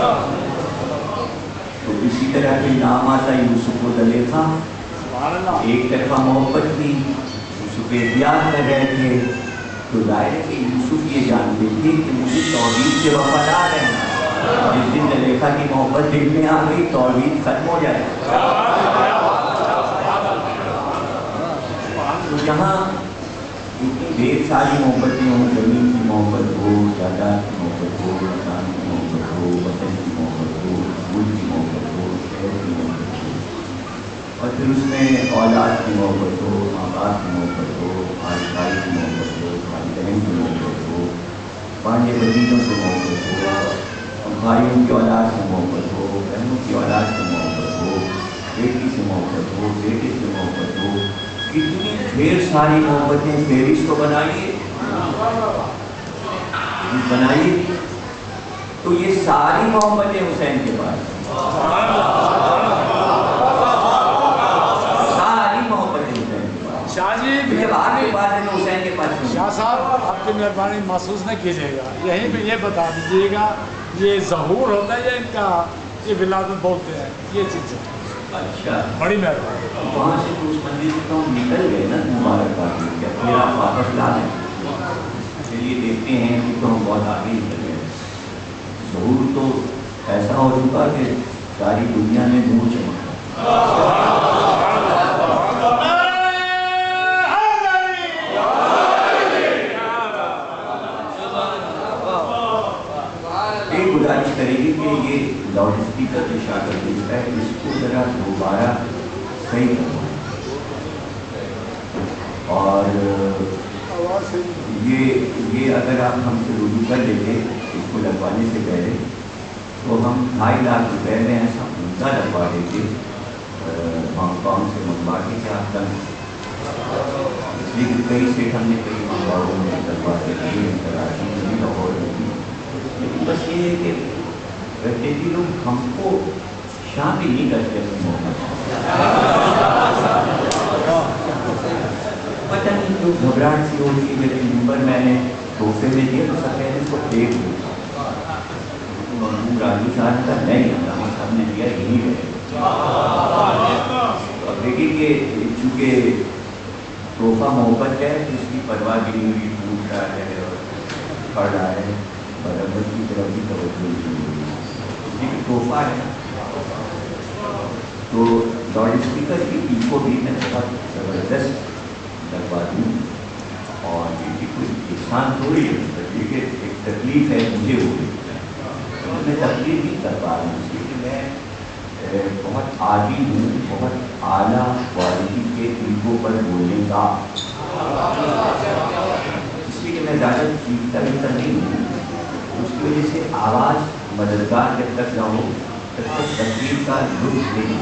تو اسی طرح کے نام آتا یوسف و زلیخا، ایک طرفہ محبت تھی، یوسف احتیاط کر رہے تھے۔ تو ظاہر ہے کہ یوسف یہ جانتے تھے کہ مجھے توحید سے وفادار رہنا، جس دن زلیخا کی محبت دل میں آ گئی توحید ختم ہو جائے۔ تو جہاں اتنی ڈھیر ساری محبتیں ہوں، زمین کی محبت ہو، جائیداد کی محبت ہو، مکان کی محبت ہو، وطن کی محبت ہو، ملک کی محبت ہو، شہر کی محبت ہو، اور پھر اس میں اولاد کی محبت ہو، ماں باپ کی محبت ہو، بھائی بھائی کی محبت ہو، بھائی بہن کی محبت ہو، بھانجے بھتیجوں سے محبت ہو، بھائیوں کی اولاد سے محبت ہو، بہنوں کی اولاد سے محبت ہو، بیٹی سے محبت ہو، بیٹے سے محبت ہو، کتنی ڈھیر ساری محبتیں فہرست تو بنائیے۔ تو یہ ساری محبتیں حسین کے پاس، ساری محبتیں حسین کے پاس۔ شاہ جی حسین کے پاس شاہ صاحب آپ کی مہربانی محسوس نہ کیجیے گا، یہیں پہ یہ بتا دیجیے گا یہ ظہور ہوتا ہے یا ان کا یہ ولادت بولتے ہیں یہ چیز ہے؟ اچھا بڑی مہربانی۔ وہاں سے تو اس مندر سے تو ہم نکل گئے نا مبارکباد میں، کہ پھر آپ واپس لا دیں، چلیے دیکھتے ہیں کہ تو ہم بہت آگے نکل گئے۔ ظہور تو ایسا ہو چکا کہ ساری دنیا میں نور چمکا۔ ایک گزارش کرے گی کہ یہ لاؤڈ اسپیکر جو شاگر دیتا ہے اس کو ذرا دوبارہ صحیح کرنا، اور یہ اگر آپ ہم سے رجوع کر لیتے اس کو لگوانے سے پہلے تو ہم 2.5 لاکھ روپے میں ایسا عمدہ لگوا دیتے، ہانگ کانگ سے منگوا کے کیا تک، اس لیے کہ کئی سیٹ ہم نے کئی منگواؤں میں لگوا کے لیے کراچی میں بھی لاہور میں بھی، لیکن بس یہ ہے کہ کہتے کہ لوگ ہم کو شامل نہیں کرتے اپنی محبت، پتہ نہیں کیوں گھبراہٹ سی ہوتی ہے، لیکن نمبر میں نے تحفے میں دیا تو سب کہتے اس کو دیکھ لوں مرحوم راجو صاحب کا نہیں، علامہ صاحب نے دیا یہی ہے۔ اب دیکھیے کہ چونکہ تحفہ محبت ہے تو اس کی پرواہ بھی نہیں ہوئی، ٹوٹ رہا ہے اور پڑھ رہا ہے، مرمت کی طرف بھی توجہ نہیں ہوئی، لیکن تحفہ ہے نا۔ تو لاؤڈ اسپیکر کی ایکو بھی میں بہت زبردست لگوا دوں، اور یہ کوئی انسان تھوڑی ہے، دیکھیے ایک تکلیف ہے مجھے ہو گئی، میں تکلیف نہیں کر پا رہا ہوں، اس لیے کہ میں بہت عاجز ہوں بہت اعلیٰ کوالٹی کے ایکو پر بولنے کا، اس لیے کہ میں زیادہ سیکھتا ویکھتا نہیں ہوں، اس کی وجہ سے آواز مددگار جب تک نہ ہو تب تک تکلیف کا لطف نہیں۔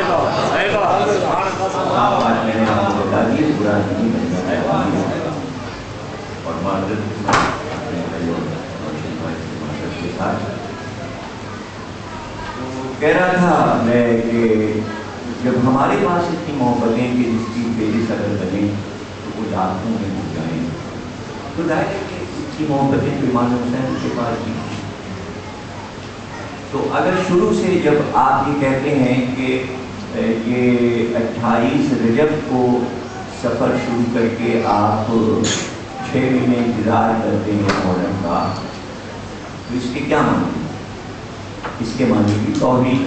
بات میں نے آپ کو بتا دی، برا نہیں بننا اور معذرت اپنے بھائی اور معذرت کے ساتھ کہہ رہا تھا میں کہ جب ہمارے پاس اتنی محبتیں کہ جس کی پیجز اگر بنیں تو وہ لاکھوں میں ہو جائیں، تو ظاہر ہے کہ اس کی محبتیں جو امام حسین کے پاس بھی، تو اگر شروع سے جب آپ یہ کہتے ہیں کہ یہ 28 رجب کو سفر شروع کر کے آپ 6 مہینے انتظار کرتے ہیں محرم کا، تو اس کے کیا معنی؟ اس کے معنی کی توحید،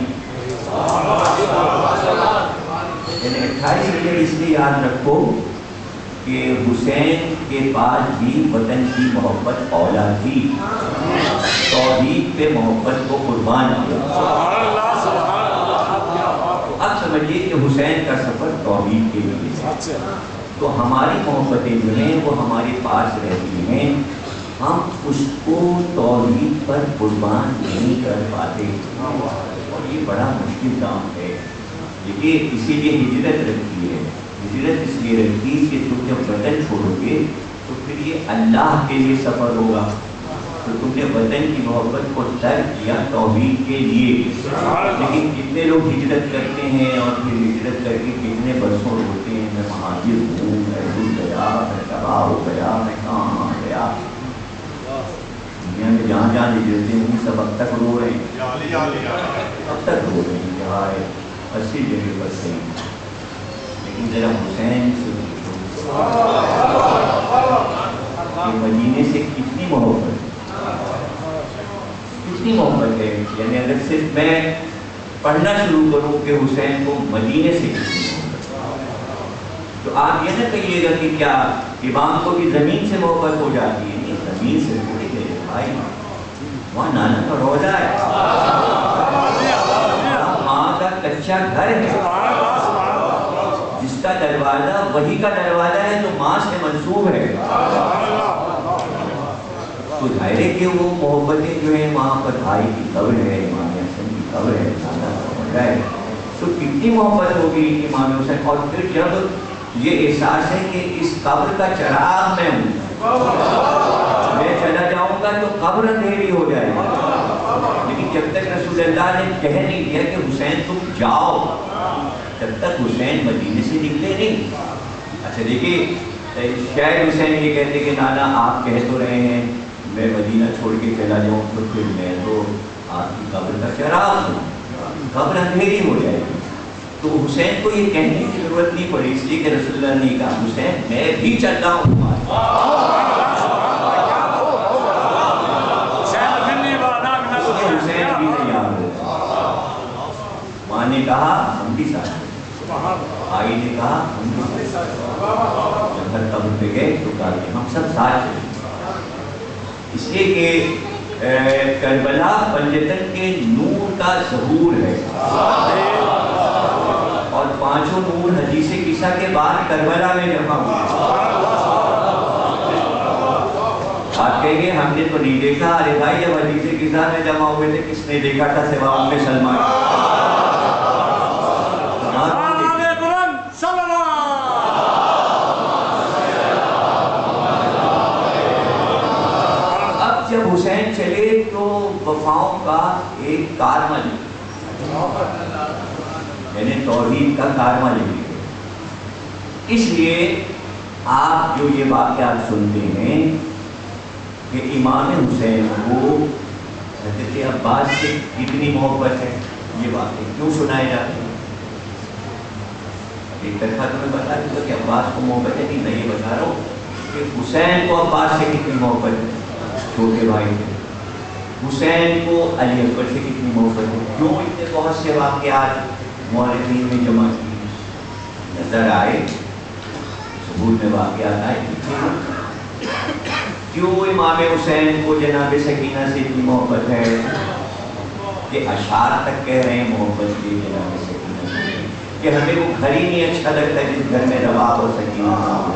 یعنی 28 رجب اس لیے یاد رکھو کہ حسین کے پاس بھی وطن کی محبت اولا تھی، توحید پہ محبت کو قربان کیا۔ اب سمجھیے کہ حسین کا سفر توحید کے لیے ہے، تو ہماری محبتیں جو ہیں وہ ہمارے پاس رہتی ہیں، ہم اس کو توحید پر قربان نہیں کر پاتے، اور یہ بڑا مشکل کام ہے۔ دیکھیے اسی لیے ہجرت رکھی ہے، ہجرت اس لیے رکھی کہ تم جب وطن چھوڑو گے تو پھر یہ اللہ کے لیے سفر ہوگا، تو تم نے وطن کی محبت کو ترک کیا توحید کے لیے۔ لیکن کتنے لوگ ہجرت کرتے ہیں اور پھر ہجرت کر کے کتنے برسوں روتے ہیں، میں مہاجر ہوں، میں ڈوب گیا، میں تباہ ہو گیا، میں کہاں گیا۔ دنیا میں جہاں جہاں ہجرتیں ہوئی سب اب تک رو رہے ہیں، اب تک رو رہے ہیں، جہاں 80 جگہ پر صحیح، لیکن ذرا حسین سے پوچھو کہ مدینے سے کتنی محبت ہے، یعنی اگر صرف میں پڑھنا شروع کروں کہ حسین کو مدینے سے کتنی محبت، تو آپ یہ نہ کہیے گا کہ کیا امام کو بھی زمین سے محبت ہو جاتی ہے، نہیں، زمین سے تھوڑی ہے بھائی، وہاں نانا کا روضہ ہے، ماں کا کچا گھر ہے، جس کا دروازہ وہی کا دروازہ ہے جو ماں سے منسوب ہے، تو ظاہر ہے کہ وہ محبتیں جو ہیں وہاں پر بھائی کی قبر ہے، امام حسن کی قبر ہے، نانا کا بڑا ہے، تو کتنی محبت ہوگی امام حسین۔ اور پھر جب یہ احساس ہے کہ اس قبر کا چراغ میں ہوں، میں چلا جاؤں گا تو قبر اندھیری ہو جائے گی، لیکن جب تک رسول اللہ نے کہہ نہیں دیا کہ حسین تم جاؤ، تب تک حسین مدینے سے نکلے نہیں۔ اچھا دیکھیے شاید حسین یہ کہتے کہ نانا آپ کہہ تو رہے ہیں میں مدینہ چھوڑ کے چلا جاؤں تو پھر میں تو آپ کی قبر کا چراغ ہوں، قبر اندھیری ہو جائے گی، تو حسین کو یہ کہنے کی ضرورت نہیں پڑی، اس لیے کہ رسول اللہ نے کہا حسین میں بھی چل رہا ہوں حسین بھی تیار ہو، ماں نے کہا ہم بھی ساتھ، بھائی نے کہا ہم بھی ساتھ، جب ہر قبر پہ گئے تو کہا کہ ہم سب ساتھ چلیں، اس لیے کہ کربلا پنجتن کے نور کا ظہور ہے، اور 5 نور حدیث قصہ کے بعد کربلا میں جمع ہوئے۔ آپ کہیں گے ہم نے تو نہیں دیکھا، ارے بھائی جب حدیث قصہ میں جمع ہوئے تھے کس نے دیکھا تھا سوا ام سلمہ؟ اب جب حسین چلے تو وفاؤں کا ایک کارمہ لکھا، یعنی توحید کا کارمہ لکھا، اس لیے آپ جو یہ واقعات سنتے ہیں کہ امام حسین کو حضرت عباس سے کتنی محبت ہے یہ واقعی کیوں سنائے جاتے ہیں؟ ایک طرح تمہیں بتا دوں کہ عباس کو محبت ہے، نہیں میں یہ بتا رہا ہوں کہ حسین کو عباس سے کتنی محبت ہے، چھوٹے بھائی تھے۔ حسین کو علی اکبر سے کتنی محبت ہے، کیوں اتنے بہت سے واقعات مورخین میں جمع کی نظر آئے، ثبوت میں واقعات آئے، کیوں امام حسین کو جناب سکینہ سے اتنی محبت ہے کہ اشعار تک کہہ رہے ہیں محبت کی جناب سکینہ سے کہ ہمیں وہ گھر ہی نہیں اچھا لگتا جس گھر میں رباب اور سکینہ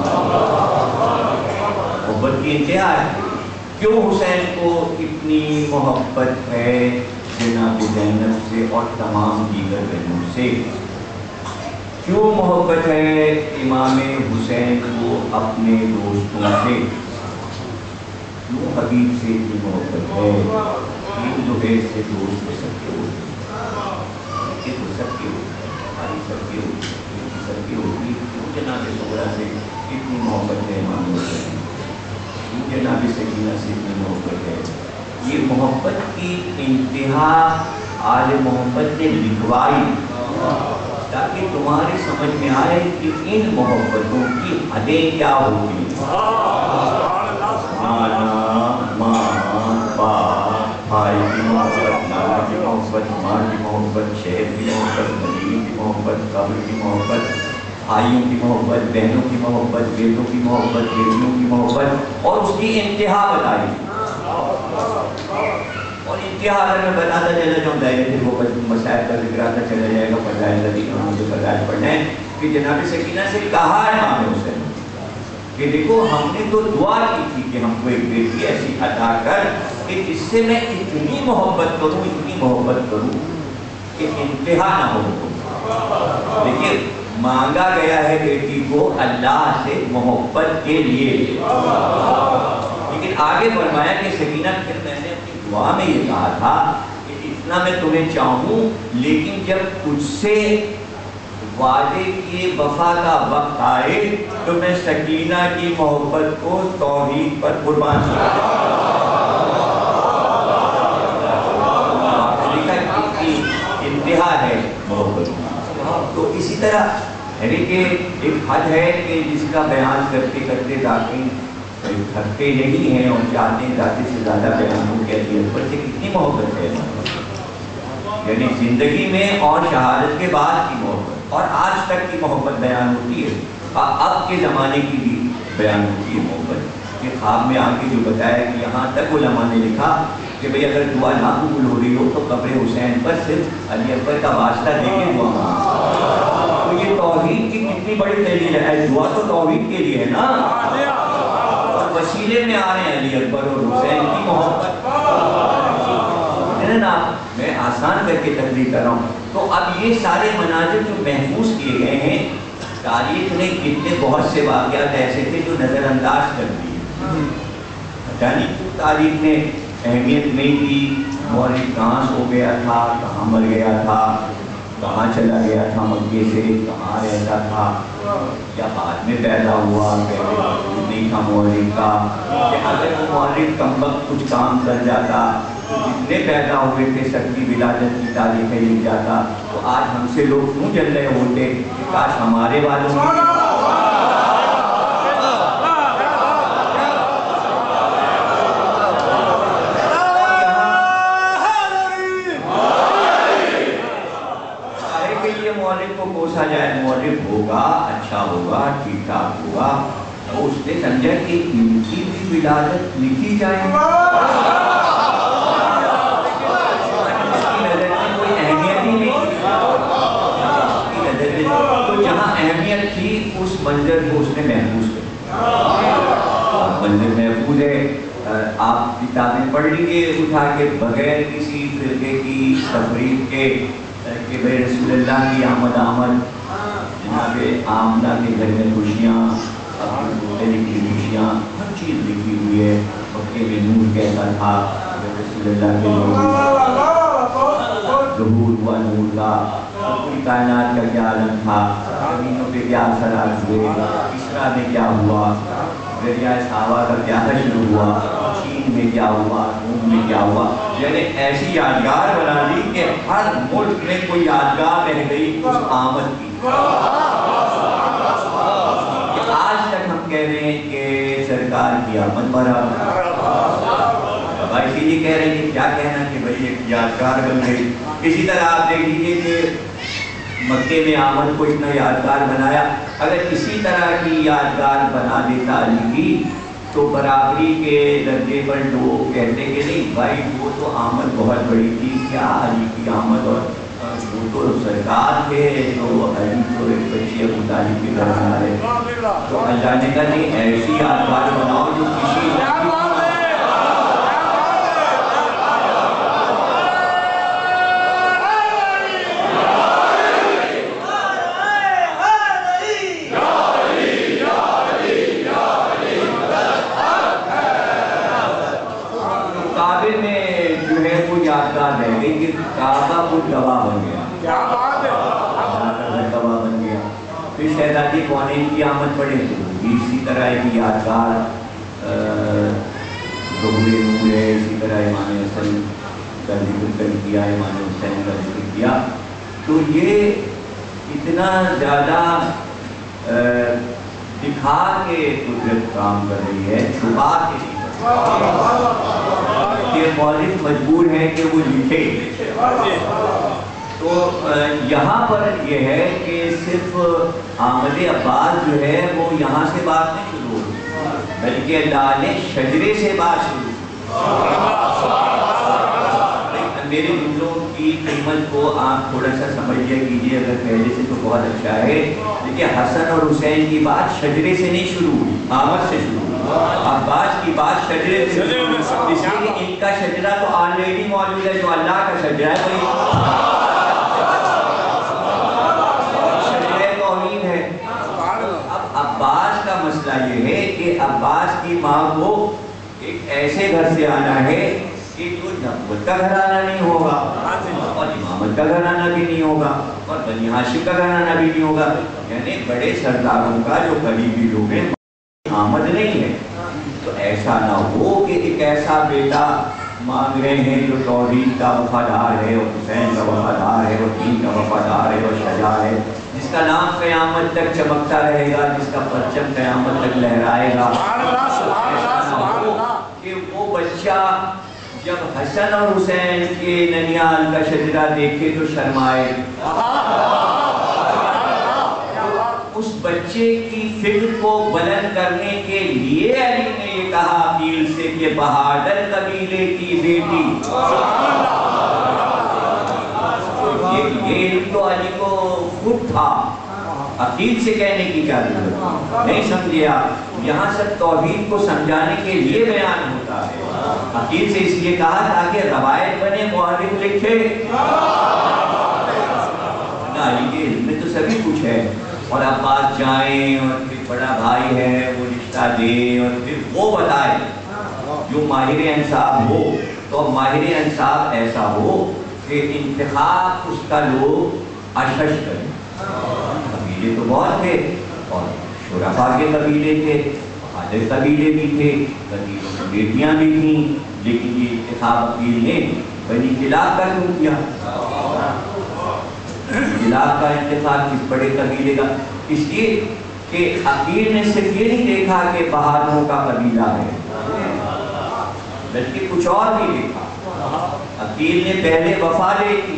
محبت کی انتہا ہے۔ کیوں حسین کو اتنی محبت ہے جناب زینب سے اور تمام دیگر بہنوں سے؟ کیوں محبت ہے امام حسین کو اپنے دوستوں سے؟ کیوں حبیب سے اتنی محبت ہے؟ یہ جو ہے سے دوست میں سب کے ہوتے ہیں، سب کے ہوتے ہیں، سب کے ہوتے ہیں، سب کے ہوتی ہے۔ کیوں جناب صغرا سے اتنی محبت ہے امام حسین؟ کیوں جناب سکینہ سے اتنی محبت ہے؟ یہ محبت کی انتہا آل محمد نے لکھوائی تاکہ تمہاری سمجھ میں آئے کہ ان محبتوں کی حدیں کیا ہوتی ہیں۔ نانا، ماں، باپ، بھائی کی محبت، نانا کی محبت، ماں کی محبت، شہر کی محبت، مدینے کی محبت، قبر کی محبت، بھائیوں کی محبت، بہنوں کی محبت، بیٹوں کی محبت، بیٹیوں کی محبت، اور اس کی انتہا بتائی۔ اور انتہا اگر میں بتاتا چلا جاؤں دائرے پھر وہ مسائل کا ذکر آتا چلا جائے گا، فضائل ندی کا مجھے فضائل پڑھنا ہے کہ جناب سکینہ سے کہا ہے امام حسین کہ دیکھو ہم نے تو دعا کی تھی کہ ہم کو ایک بیٹی ایسی عطا کر کہ جس سے میں اتنی محبت کروں کہ انتہا نہ ہو۔ دیکھیے مانگا گیا ہے بیٹی کو اللہ سے محبت کے لیے، لیکن آگے فرمایا کہ سکینہ پھر میں نے اپنی دعا میں یہ کہا تھا کہ اتنا میں تمہیں چاہوں، لیکن جب تجھ سے وعدے کی وفا کا وقت آئے تو میں سکینہ کی محبت کو توحید پر قربان کروں۔ انتہا ہے محبت۔ تو اسی طرح یعنی کہ ایک حد ہے کہ جس کا بیان کرتے کرتے ذاتی تھکتے نہیں ہیں اور چاہتے ہیں ذاتی سے زیادہ بیان ہو کہ علی اکبر سے کتنی محبت ہے، یعنی زندگی میں اور شہادت کے بعد کی محبت اور آج تک کی محبت بیان ہوتی ہے، اب کے زمانے کی بھی بیان ہوتی ہے محبت کہ خواب میں آ کے جو بتایا کہ یہاں تک علماء نے لکھا کہ بھئی اگر دعا نہ قبول ہو رہی ہو تو قبر حسین پر صرف علی اکبر کا واسطہ دے کے دعا مانگو۔ تو یہ توحید کی کتنی بڑی دلیل ہے، دعا تو توحید کے لیے ہے نا، اور وسیلے میں آ رہے ہیں علی اکبر اور حسین کی محبت ہے نا۔ میں آسان کر کے تقریر کر رہا ہوں۔ تو اب یہ سارے مناظر جو محفوظ کیے گئے ہیں، تاریخ نے کتنے بہت سے واقعات ایسے تھے جو نظر انداز کر دیے، یعنی تاریخ نے اہمیت نہیں دی، مورخ کہاں سو گیا تھا، کہاں مر گیا تھا، کہاں چلا گیا تھا مکے سے، کہاں رہتا تھا، یا بعد میں پیدا ہوا، پہلے نہیں تھا مورخ کا، کہ اگر وہ مورخ کم وقت کچھ کام کر جاتا تو جتنے پیدا ہوئے تھے سب کی ولادت کی تاریخیں لکھ جاتا، تو آج ہم سے لوگ کیوں جل رہے ہوتے کہ کاش ہمارے والوں کی کو کوسا جائے، مورخ ہوگا، اچھا ہوگا، ٹھیک ٹھاک ہوگا، تو اس نے سمجھا کہ ان کی بھی ولادت لکھی جائے، اس کی نظر میں کوئی اہمیت ہی نہیں تھی، تو جہاں اہمیت تھی اس منظر کو اس نے محفوظ کر، منظر محفوظ ہے۔ آپ کتابیں پڑھ لیجیے اٹھا کے بغیر کسی فرقے کی تفریق کے کہ بھئی رسول اللہ کی آمد جناب آمنہ کے گھر میں خوشیاں، اپنی مختلف کی خوشیاں، ہر چیز لکھی ہوئی ہے۔ مکے میں نور کیسا تھا، رسول اللہ کے ظہور ہوا نور کا، پوری کائنات کا کیا عالم تھا، زمینوں پہ کیا اثرات ہوئے، اسرا میں کیا ہوا، دریائے صحابہ کا کیا حشر ہوا، چین میں کیا ہوا، روم میں کیا ہوا، یعنی ایسی یادگار بنا دی کہ ہر ملک میں کوئی یادگار رہ گئی اس آمد کی۔ آج تک ہم کہہ رہے ہیں کہ سرکار کی آمد برابر، اسی لیے کہہ رہے ہیں کہ کیا کہنا کہ بھائی ایک یادگار بن گئی۔ اسی طرح آپ دیکھ لیجیے کہ مکے میں آمد کو اتنا یادگار بنایا، اگر اسی طرح کی یادگار بنا دیتا علی کی تو برابری کے درجے پر لوگ کہتے کہ نہیں بھائی وہ تو آمد بہت بڑی تھی، کیا علی کی آمد، اور وہ تو سرکار تھے، تو علی تو ایک بچی ابو طالب کے گھر میں آ رہے، تو اللہ نے کہا نہیں ایسی یادگار بناؤ جو کسی رہ گئی کہ کعبہ خود گواہ بن گیا، کیا بات ہے، گواہ بن گیا۔ پھر شہزادی کونین کی آمد پڑے تو اسی طرح ایک یادگار ظہور نور ہے، اسی طرح امام حسن کا ذکر کیا، امام حسین کا ذکر کیا، تو یہ اتنا زیادہ دکھا کے قدرت کام کر رہی ہے، چھپا کے نہیں، کہ مؤلف مجبور ہے کہ وہ لکھے۔ تو یہاں پر یہ ہے کہ صرف آمد عباس جو ہے وہ یہاں سے بات نہیں شروع ہوئی، بلکہ لال شجرے سے بات شروع ہوئی۔ میرے جملوں کی قیمت کو آپ تھوڑا سا سمجھ لیا کیجیے، اگر پہلے سے تو بہت اچھا ہے، لیکن حسن اور حسین کی بات شجرے سے نہیں شروع ہوئی، آمد سے شروع ہوئی۔ عباس کی بات شجرے سے شروع ہوئی، اس لیے ان کا شجرہ تو آلریڈی موجود ہے، جو اللہ کا شجرہ ہے وہی شجرہ توحید ہے۔ اب عباس کا مسئلہ یہ ہے کہ عباس کی ماں کو ایک ایسے گھر سے آنا ہے کہ جو نبوت کا گھرانہ نہیں ہوگا اور امامت کا گھرانہ بھی نہیں ہوگا اور بنی ہاشم کا گھرانہ بھی نہیں ہوگا، یعنی بڑے سرداروں کا جو قریبی لوگ ہیں آمد نہیں ہے۔ تو ایسا نہ ہو کہ ایک ایسا بیٹا مانگ رہے ہیں جو توحید کا وفادار ہے اور حسین کا وفادار ہے اور دین کا وفادار ہے اور شجاع ہے، جس کا نام قیامت تک چمکتا رہے گا، جس کا پرچم قیامت تک لہرائے گا۔ ایسا نہ ہو کہ وہ بچہ جب حسن اور حسین کے ننیال کا شجرہ دیکھے تو شرمائے، اس بچے کی فکر کو بلند کرنے کے لیے علی نے یہ کہا عقیل سے کہ بہادر قبیلے کی بیٹی، یہ علم تو علی کو خود تھا، عقیل سے کہنے کی کیا ضرورت، نہیں سمجھے آپ، یہاں سب توحید کو سمجھانے کے لیے بیان ہوتا ہے۔ عقیل سے اس لیے کہا تاکہ روایت بنے، مورخ لکھے، علی کے علم میں تو سبھی کچھ ہے، اور عباس جائیں اور پھر بڑا بھائی ہے وہ رشتہ دے اور پھر وہ بتائے جو ماہر انصاف ہو، تو ماہر انصاف ایسا ہو کہ انتخاب اس کا لوگ اشش کریں۔ قبیلے تو بہت تھے اور شرفاء کے قبیلے تھے، بہادر قبیلے بھی تھے، قبیلوں میں بیٹیاں بھی تھیں، لیکن یہ انتخاب عقیل نے بنی کلاب کا کیوں کیا؟ کلاب کا انتخاب کس بڑے قبیلے کا؟ اس لیے کہ عقیل نے صرف یہ نہیں دیکھا کہ بہادروں کا قبیلہ ہے، بلکہ کچھ اور بھی دیکھا۔ عقیل نے پہلے وفا دیکھی،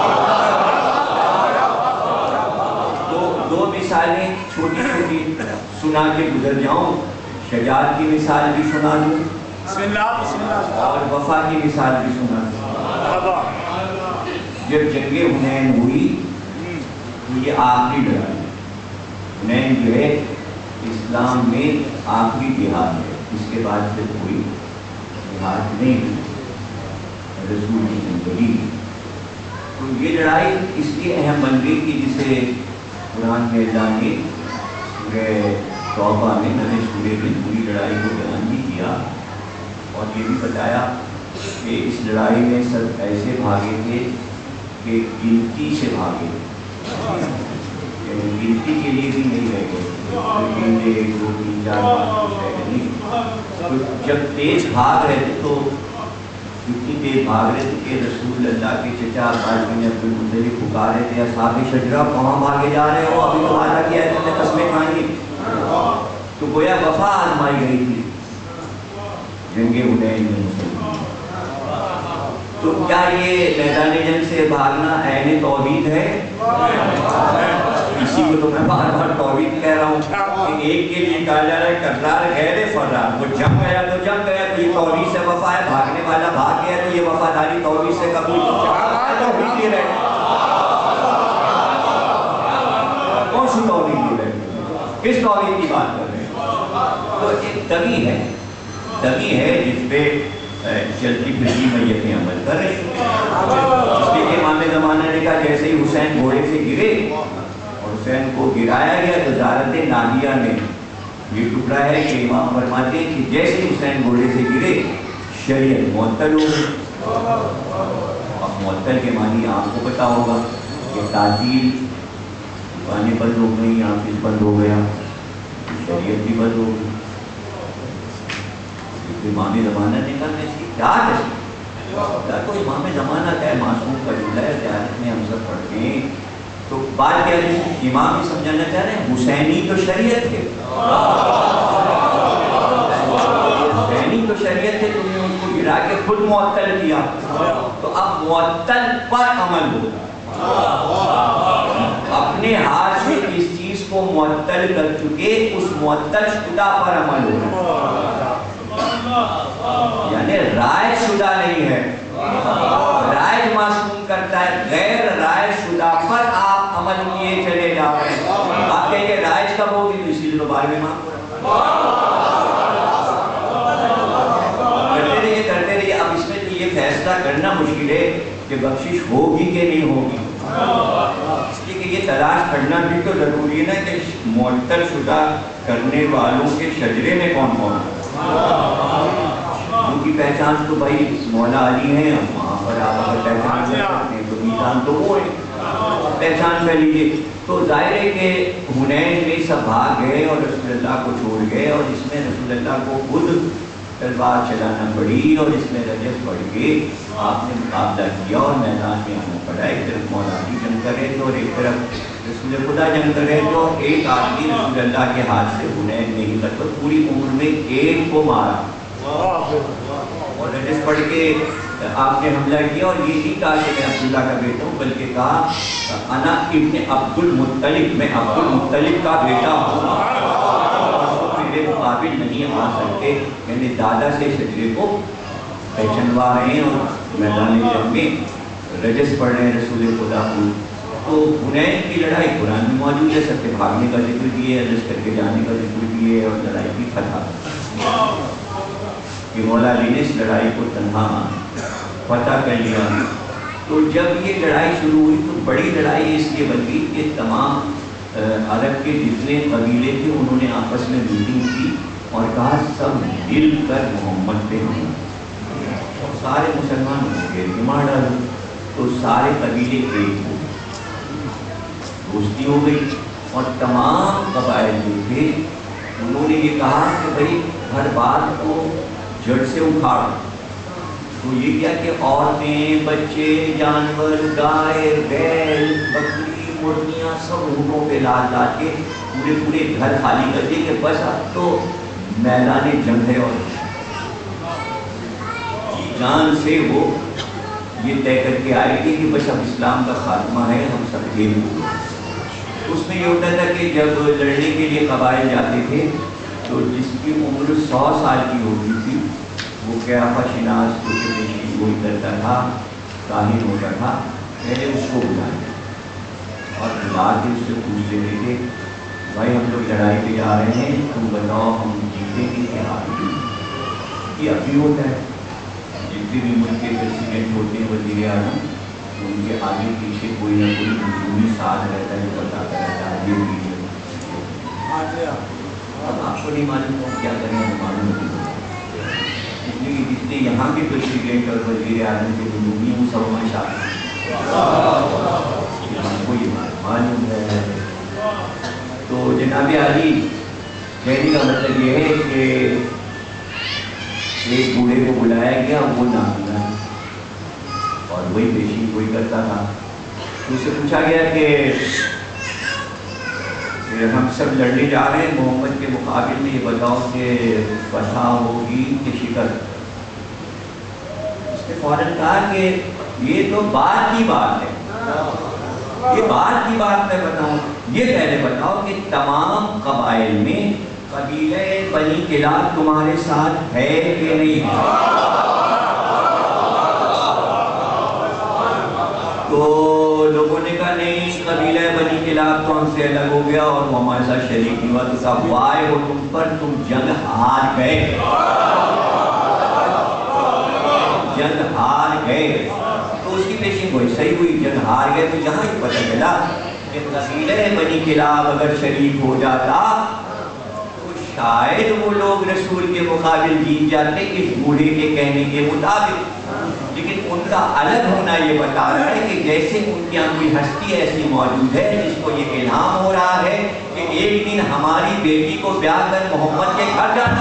دو مثالیں چھوٹی چھوٹی سنا کے گزر جاؤں، شجاعت کی مثال بھی سنا دوں اور وفا کی مثال بھی سنا دوں۔ جب جنگ حنین ہوئی تو یہ آخری لڑائی، حنین جو ہے اسلام میں آخری جہاد ہے، اس کے بعد پھر کوئی جہاد نہیں، رسول کی زندگی۔ تو یہ لڑائی اس لیے اہم بن گئی کہ جسے قرآن میں اللہ نے سورہ توبہ میں نئے سورے میں پوری لڑائی کو بیان بھی کیا اور یہ بھی بتایا کہ اس لڑائی میں سب ایسے بھاگے تھے کہ گنتی سے بھاگے، گنتی کے لیے بھی نہیں رہ گئے، 1 2 3 4 5 نہیں، جب تیز بھاگ رہے تھے تو اتنی دیر بھاگ رہے تھے کہ رسول اللہ کے چچا عباس بن عبد المطلب پکارے تھے اصحاب شجرہ کہاں بھاگے جا رہے ہو؟ ابھی تو وعدہ کیا ہے تم نے قسمیں کھائیں گی. تو گویا وفا آزمائی گئی تھی جنگ حنین میں مسلمان. تو کیا یہ میدان جنگ سے بھاگنا عین توحید ہے؟ اسی کو تو میں بار بار توحید کہہ رہا ہوں کہ ایک کے لیے کہا جا رہا ہے کرار غیر فرار. وہ جم گیا تو جم گیا تو یہ توحید سے وفا ہے. بھاگنے والا بھاگ گیا تو یہ وفاداری توحید سے قبول توحید یہ رہے. کون سی توحید یہ رہے؟ کس توحید کی بات کر رہے ہیں؟ تو ایک دمی ہے جس پہ چلتی پھرتی میتیں عمل کر رہی ہیں. اس لیے کہ امام زمانہ نے کہا جیسے ہی حسین گھوڑے سے گرے اور حسین کو گرایا گیا تو زیارت نادیہ میں یہ ٹکڑا ہے کہ امام فرماتے ہیں کہ جیسے ہی حسین گھوڑے سے گرے شریعت معطل ہو گئی. اب معطل کے معنی آپ کو پتا ہوگا کہ تعطیل دکانیں بند ہو گئی, آفس بند ہو گیا, شریعت بھی بند ہو گئی. امام زمانہ نے کہا اس کی کیا ہے؟ کوئی امام زمانہ کا ہے, معصوم کا جملہ ہے, زیارت میں ہم سب پڑھتے ہیں. تو بات کیا ہے امام بھی سمجھانا چاہ رہے ہیں حسینی تو شریعت ہے, حسینی تو شریعت ہے, تم نے ان کو گرا کے خود معطل کیا تو اب معطل پر عمل ہوگا. اپنے ہاتھ سے اس چیز کو معطل کر چکے اس معطل شدہ پر عمل ہوگا. یعنی رائے شدہ نہیں ہے, رائے معصوم کرتا ہے, غیر رائے شدہ پر آپ عمل کیے چلے جا رہے ہیں. آپ کہیں گے رائج کب ہوگی تو اسی لیے دوبارہ میں مانگ کرتے رہیے. اب اس میں تو یہ فیصلہ کرنا مشکل ہے کہ بخشش ہوگی کہ نہیں ہوگی. اس لیے کہ یہ تلاش کرنا بھی تو ضروری ہے نا کہ معطل شدہ کرنے والوں کے شجرے میں کون کون ہے. ان کی پہچان تو بھائی مولا علی ہیں, وہاں پر آپ اگر پہچان کرتے ہیں تو میزان تو وہ ہے, پہچان کر لیجیے. تو ظاہر ہے کہ حنین میں سب بھاگ گئے اور رسول اللہ کو چھوڑ گئے, اور اس میں رسول اللہ کو خود تلوار چلانا پڑی اور اس میں رجس بڑھ کے آپ نے مقابلہ کیا اور میدان میں آنا پڑا. ایک طرف مولا علی جنگ کرے تو اور ایک طرف رسول خدا جنگ کرے. تو ایک آدمی رسول اللہ کے ہاتھ سے حنین نہیں کرتا, پوری عمر میں ایک کو مارا اور رجس پڑھ کے آپ نے حملہ کیا. اور یہ نہیں کہا کہ میں عبداللہ کا بیٹا ہوں, بلکہ کہا انا ابن عبد المطلب, میں عبد المطلب کا بیٹا ہوں, میرے مقابل نہیں آ سکتے. یعنی دادا سے شجرے کو پہچنوا رہے ہیں اور میدان جنگ میں رجس پڑھ رہے ہیں رسول خدا کو. تو حنین کی لڑائی قرآن میں موجود ہے, سب کے بھاگنے کا ذکر بھی ہے, رجس کر کے جانے کا ذکر بھی ہے, اور لڑائی کی فتح کہ مولا علی نے اس لڑائی کو تنہا فتح کر لیا. تو جب یہ لڑائی شروع ہوئی تو بڑی لڑائی اس لیے بن گئی کہ تمام عرب کے جتنے قبیلے تھے انہوں نے آپس میں میٹنگ کی اور کہا سب مل کر محمد پہ ہوں, اور سارے مسلمان ہو گئے مار ڈالو. تو سارے قبیلے ایک ہو, دوستی ہو گئی, اور تمام قبائل جو تھے انہوں نے یہ کہا کہ بھائی ہر بات کو جڑ سے اکھاڑ. تو یہ کیا کہ عورتیں, بچے, جانور, گائے, بیل, بکری, مرغیاں سب اونٹوں پہ لاد لاد کے پورے گھر خالی کر دیے کہ بس اب تو میدان جنگ ہے, اور جان سے وہ یہ طے کر کے آئے گی کہ بس اب اسلام کا خاتمہ ہے, ہم سب ایک ہو. اس میں یہ ہوتا تھا کہ جب لڑنے کے لیے قبائل جاتے تھے تو جس کی عمر 100 سال کی ہوتی تھی وہ قیافہ شناس پیشی گوئی کرتا تھا, کاہن ہوتا تھا, پہلے اس کو بلائیں اور بلا کے اس سے پوچھ لیتے تھے بھائی ہم لوگ لڑائی پہ جا رہے ہیں, تم بتاؤ ہم جیتیں گے کہ ہاریں گے. یہ ابھی ہوتا ہے, جتنے بھی ملک کے پریزیڈنٹ ہوتے ہیں, وزیر اعظم, ان کے آگے پیچھے کوئی نہ کوئی مجموعی ساتھ رہتا ہے, بتاتا رہتا ہے یہ بھی. اب آپ کو نہیں معلوم ہو کیا کریں, ہمیں معلوم نہیں. اس لیے جتنے یہاں کے پریزیڈنٹ اور وزیر اعظم کے مجموعی وہ سب ہمارے ساتھ ہم کو یہ معلوم ہے. تو جناب علی کہنے کا مطلب یہ ہے کہ ایک بوڑھے کو بلایا گیا, وہ نہ اور وہی پیشی کوئی کرتا تھا. تو اسے پوچھا گیا کہ ہم سب لڑنے جا رہے ہیں محمد کے مقابل میں، یہ بتاؤ کہ فتح ہوگی کہ شکست؟ اس نے فوراً کہا کہ یہ تو بعد کی بات ہے، یہ بعد کی بات میں بتاؤں، یہ پہلے بتاؤ کہ تمام قبائل میں قبیلہ بنی کلاب تمہارے ساتھ ہے کہ نہیں ہے؟ تو لوگوں نے کہا نہیں، قبیلہ بنی کلاب تو ہم سے الگ ہو گیا اور وہ ہمارے ساتھ شریک نہیں ہوا. تو کہا وائے ہو تم پر، تم جنگ ہار گئے، جنگ ہار گئے. تو اس کی پیشین وہی صحیح ہوئی، جنگ ہار گئے. تو یہاں ہی پتہ چلا کہ قبیلہ بنی کلاب اگر شریک ہو جاتا تو شاید وہ لوگ رسول کے مقابل جیت جاتے اس بوڑھے کے کہنے کے مطابق. لیکن ان کا الگ ہونا یہ بتا رہا ہے کہ جیسے ان کے یہاں کوئی ہستی ایسی موجود ہے جس کو یہ الہام ہو رہا ہے کہ ایک دن ہماری بیٹی کو بیاہ کر محمد کے گھر جانا.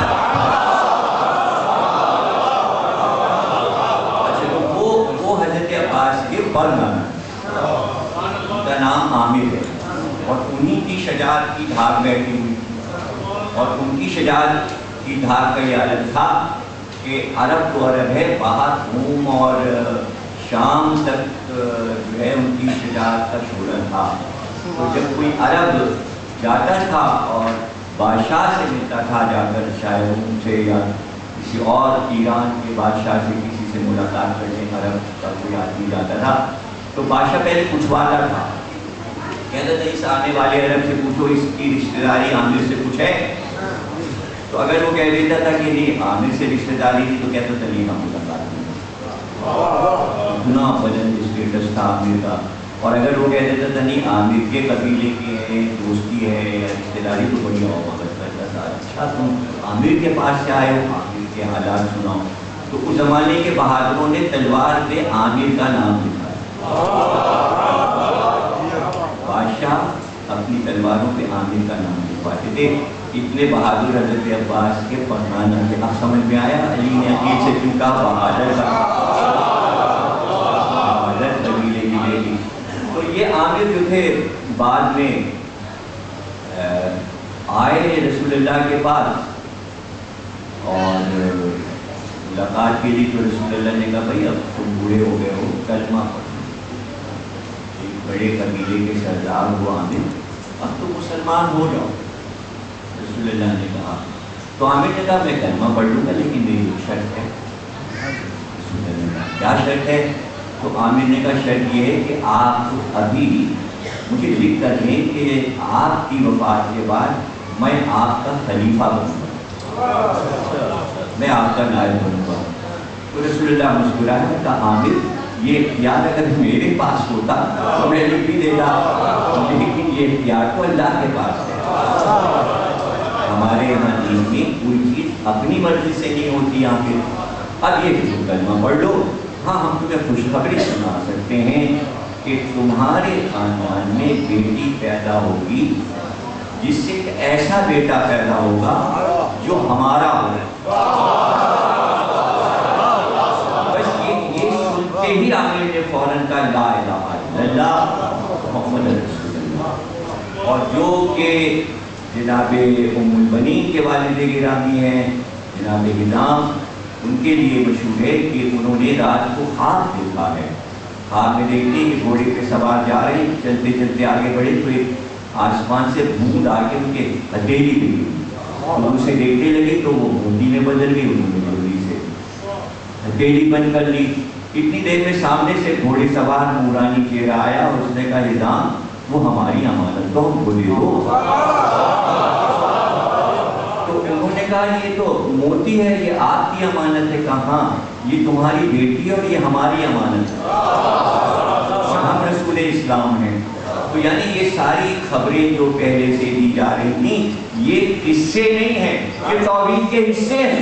اچھا، تو وہ حضرت عباس کے برمن، ان کا نام عامر ہے، اور انہی کی شجاعت کی دھاک بیٹھی ہوئی. اور ان کی شجاعت کی دھاک کا یہ عالم تھا کہ عرب تو عرب ہے، باہر روم اور شام تک جو ہے ان کی شجاعت کا شعلہ تھا. تو جب کوئی عرب جاتا تھا اور بادشاہ سے ملتا تھا جا کر، شاید روم سے یا کسی اور ایران کے بادشاہ سے کسی سے ملاقات کرنے عرب کا کوئی آدمی جاتا تھا، تو بادشاہ پہلے پوچھواتا تھا، کہتا تھا اس آنے والے عرب سے پوچھو اس کی رشتہ داری عامر سے کچھ ہے. تو اگر وہ کہہ دیتا تھا کہ نہیں عامر سے رشتہ داری تھی، تو کہتا تھا نہیں ہم ملاقات نہیں. اتنا بلند اسٹیٹس تھا عامر کا. اور اگر وہ کہہ دیتا تھا نہیں عامر کے قبیلے کی ہے، دوستی ہے یا رشتہ داری، تو بڑی مدد کرتا تھا. اچھا تم عامر کے پاس سے آئے ہو، عامر کے حالات سناؤ. تو اس زمانے کے بہادروں نے تلوار پہ عامر کا نام لکھا. بادشاہ اپنی تلواروں پہ عامر کا نام لکھواتے تھے. اتنے بہادر حضرت عباس کے فرمان کے. اب سمجھ میں آیا علی نے عقیل سے کیوں کہا بہادر قبیلے کی بیٹی. تو یہ عامر جو تھے بعد میں آئے رسول اللہ کے پاس اور ملاقات کے لیے. تو رسول اللہ نے کہا بھائی اب تم بوڑھے ہو گئے ہو، کلمہ پڑھو. ایک بڑے قبیلے کے سردار ہوا عامر، اب تو مسلمان ہو جاؤ. رسول اللہ نے کہا. تو عامر نے کہا میں کلمہ پڑھ لوں گا لیکن میری ایک شرط ہے. رسول اللہ نے کہا کیا شرط ہے؟ تو عامر نے کہا شرط یہ ہے کہ آپ ابھی مجھے لکھ کر دیں کہ آپ کی وفات کے بعد میں آپ کا خلیفہ بنوں گا، میں آپ کا نائب بنوں گا. تو رسول اللہ مسکرایا، کہا عامر یہ اختیار اگر میرے پاس ہوتا تو میں لکھ بھی دیتا، لیکن یہ اختیار تو اللہ کے پاس ہے. ہمارے یہاں دین میں کوئی چیز اپنی مرضی سے نہیں ہوتی. یہاں پہ اب یہ کلمہ پڑھ لو. ہاں ہم تمہیں خوشخبری سنا سکتے ہیں کہ تمہارے خاندان میں بیٹی پیدا ہوگی جس سے ایک ایسا بیٹا پیدا ہوگا جو ہمارا ہوگا. بس یہ سنتے ہی عامر نے فوراً کہا لا الہ الا اللہ محمد رسول اللہ. اور جو کہ جناب ام البنین کے والد گرامی ہیں جناب ہشام، ان کے لیے مشہور ہے کہ انہوں نے رات کو خواب دیکھا ہے. خواب میں دیکھتے کہ گھوڑے پہ سوار جا رہے ہیں، چلتے چلتے آگے بڑھے تو ایک آسمان سے بوند آ کے ان کے ہتھیلی پہ گری. تو اسے دیکھنے لگے تو وہ بوندی میں بدل گئی. انہوں نے جلدی سے ہتھیلی بند کر لی. اتنی دیر میں سامنے سے گھوڑے سوار نورانی چہرہ آیا اور اس نے کہا ہشام وہ ہماری امانت تو ہم کو دے دو. تو انہوں نے کہا یہ تو موتی ہے، یہ آپ کی امانت ہے. کہاں یہ تمہاری بیٹی ہے اور یہ ہماری امانت ہے، ہم رسول اسلام ہیں. تو یعنی یہ ساری خبریں جو پہلے سے دی جا رہی تھیں یہ قصے نہیں ہیں، یہ توحید کے حصے ہیں.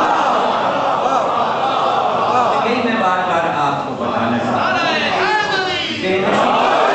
یہی میں بار بار آپ کو بتانا چاہتا ہوں.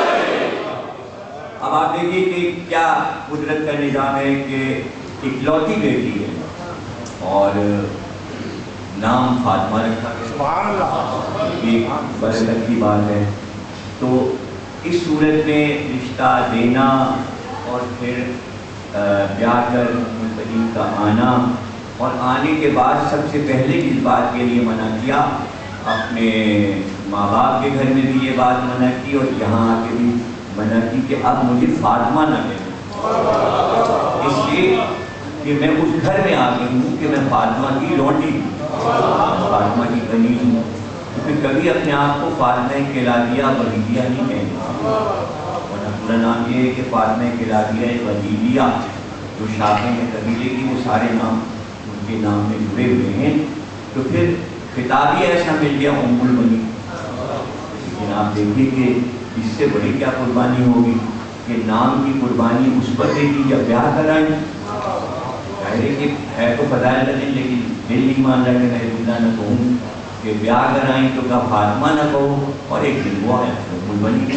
اب آپ دیکھیے کہ کیا قدرت کا نظام ہے کہ اکلوتی بیٹی ہے اور نام فاطمہ رکھا گیا، سبحان اللہ، ایک برکت کی بات ہے۔ تو اس صورت میں رشتہ دینا اور پھر بیاہ کر ملتقین کا آنا، اور آنے کے بعد سب سے پہلے اس بات کے لیے منع کیا، اپنے ماں باپ کے گھر میں بھی یہ بات منع کی اور یہاں آ کے بھی منع کی کہ اب مجھے فاطمہ نہ کہنا، اس لیے کہ میں اس گھر میں آ گئی ہوں کہ میں فاطمہ کی لونڈی ہوں، فاطمہ کی کنیز ہوں، کیونکہ کبھی اپنے آپ کو فاطمہ کلابیہ وحیدیہ نہیں کہنا، ورنہ پورا نام یہ ہے کہ فاطمہ کلابیہ وحیدیہ، جو شاخیں ہیں قبیلے کی وہ سارے نام ان کے نام میں جڑے ہوئے ہیں، تو پھر خطاب ہی ایسا مل گیا ام البنین۔ لیکن آپ دیکھیں کہ اس سے بڑی کیا قربانی ہوگی کہ نام کی قربانی اس پر دے دی یا بیاہ کرائیں، ظاہر ہے کہ ہے تو فضائل نہیں، لیکن دل نہیں مان رہا کہ میں زندہ نہ کہوں، کہ بیاہ کرائیں تو کہا فاطمہ نہ کہو، اور ایک دن وہ ہے ام البنین۔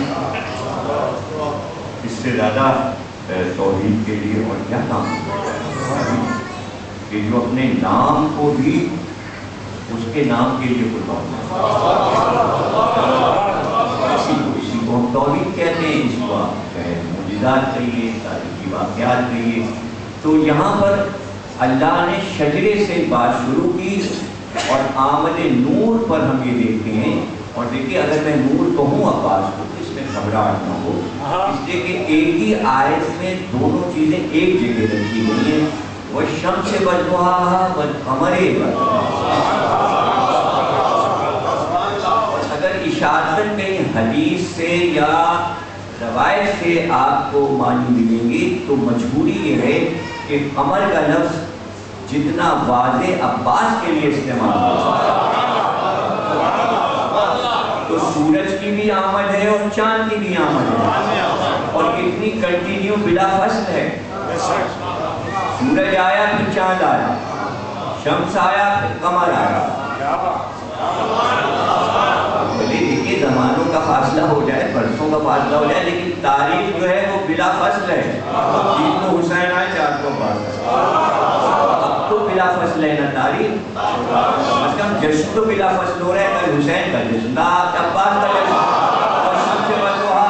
اس سے زیادہ توحید کے لیے اور کیا کام ہے کہ جو اپنے نام کو بھی اس کے نام کے لیے قربان ہے، اسی کو ہم توحید کہتے ہیں، اس کو آپ چاہے معجزات کہیے، تاریخی واقعات کہیے۔ تو یہاں پر اللہ نے شجرے سے بات شروع کی اور آمد نور پر ہم یہ دیکھتے ہیں، اور دیکھیے اگر میں نور کہوں عباس کو تو اس میں گھبراہٹ نہ ہو، اس لیے کہ ایک ہی آیت میں دونوں چیزیں ایک جگہ رکھی گئی ہیں، والشمس وضحاها والقمر وضحاها۔ اگر اشارتاً کہیں حدیث سے یا روایت سے آپ کو معنی ملیں گی تو مجبوری یہ ہے کہ قمر کا لفظ جتنا واضح عباس کے لیے استعمال ہوتا تو سورج کی بھی آمد ہے اور چاند کی بھی آمد ہے، اور کتنی کنٹینیو بلا فصل ہے، سورج آیا پھر چاند آیا، شمس آیا پھر قمر آیا۔ بھلے دیکھیے زمانوں کا فاصلہ ہو جائے، برسوں کا فاصلہ ہو جائے، لیکن تاریخ جو ہے وہ بلا فصل ہے، تین کو حسین آئے چار کو عباس، اب تو بلا فصل ہے نا تاریخ، اس کا جشن تو بلا فصل ہو رہا ہے، کل حسین کا جشن تھا، عباس کا جشن، اور سب سے بڑھ رہا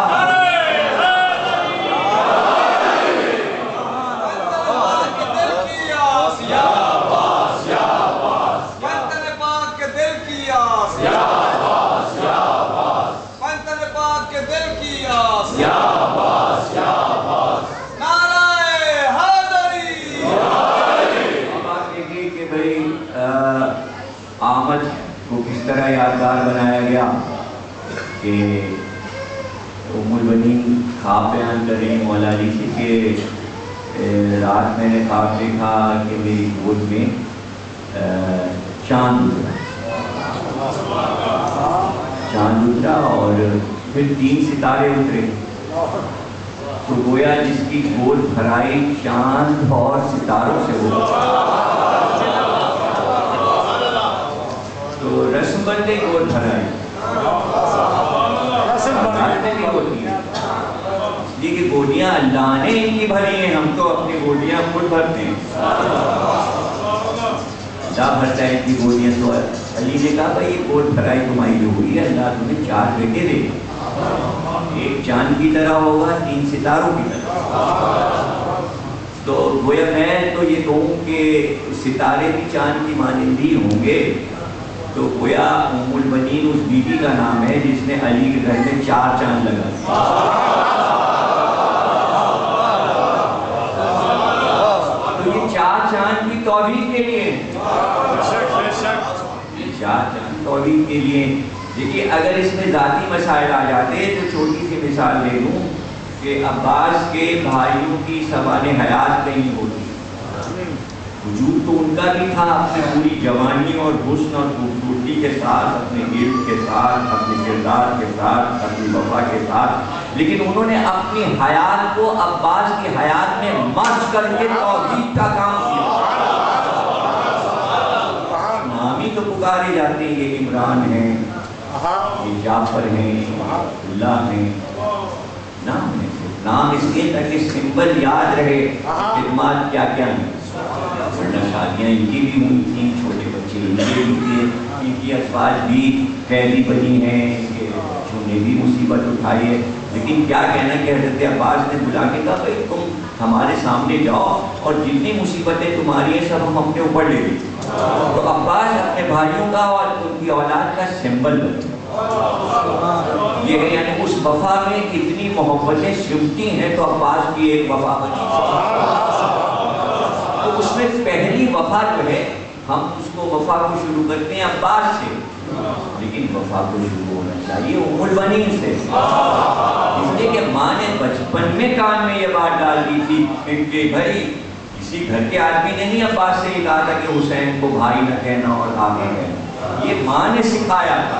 آمد کو کس طرح یادگار بنایا گیا کہ ام البنین خواب بیان کر رہی مولا علی سے کہ رات میں نے خواب دیکھا کہ میری گود میں چاند اترا اور پھر 3 ستارے اترے، تو گویا جس کی گود بھرائی چاند اور ستاروں سے ہو، تو رسم بندے گود بھرائی بھی ہوتی ہے، اس لیے کہ گوڈیاں اللہ نے ان کی بھری ہیں، ہم تو اپنی گوڈیاں خود بھرتے ہیں، اللہ بھرتا ہے ان کی گوڈیاں۔ تو علی نے کہا بھائی یہ گود بھرائی تمہاری جو ہوئی ہے اللہ تمہیں 4 بیٹے دے گا، ایک چاند کی طرح ہوگا 3 ستاروں کی طرح۔ تو گویا میں تو یہ کہوں کہ ستارے بھی چاند کی مانندی ہوں گے، تو گویا ام البنین اس بیوی کا نام ہے جس نے علی کے گھر میں 4 چاند لگا دیا۔ تو یہ 4 چاند کی توحید کے لیے، یہ 4 چاند توحید کے لیے۔ دیکھیے اگر اس میں ذاتی مسائل آ جاتے تو چھوٹی سی مثال دے دوں کہ عباس کے بھائیوں کی سوانح حیات نہیں ہوتی، وجود تو ان کا بھی تھا، اپنے پوری جوانی اور حسن اور خوبصورتی کے ساتھ، اپنے علم کے ساتھ، اپنے کردار کے ساتھ، اپنی وفا کے ساتھ، لیکن انہوں نے اپنی حیات کو عباس کی حیات میں مرج کر کے توحید کا کام کیا۔ نام ہی تو پکارے جاتے ہیں، یہ عمران ہیں، یہ جعفر ہیں، اللہ ہیں، نام ہے، نام اس لیے تاکہ سمبل یاد رہے، خدمات کیا کیا ہیں، ورنہ شادیاں ان کی بھی ہوئی تھیں، چھوٹے بچے جیسے ان کی ازواج بھی قیدی بنی ہیں، انہوں نے بھی مصیبت اٹھائی ہے، لیکن کیا کہنا کہ حضرت عباس نے بلا کے کہا بھائی تم ہمارے سامنے جاؤ اور جتنی مصیبتیں تمہاری ہیں سب ہم اپنے اوپر لے لیں۔ تو عباس اپنے بھائیوں کا اور ان کی اولاد کا سمبل بنے۔ یہ ہے یعنی اس وفا میں اتنی محبتیں سمٹی ہیں تو عباس کی ایک وفا بنی۔ تو اس میں پہلی وفا جو ہے ہم اس کو وفا کو شروع کرتے ہیں عباس سے، لیکن وفا کو شروع ہونا چاہیے ام البنین سے، اس لیے کہ ماں نے بچپن میں کان میں یہ بات ڈال دی تھی کہ بھائی کسی گھر کے آدمی نے نہیں عباس سے یہ کہا تھا کہ حسین کو بھائی نہ کہنا اور آگے کہنا، یہ ماں نے سکھایا تھا،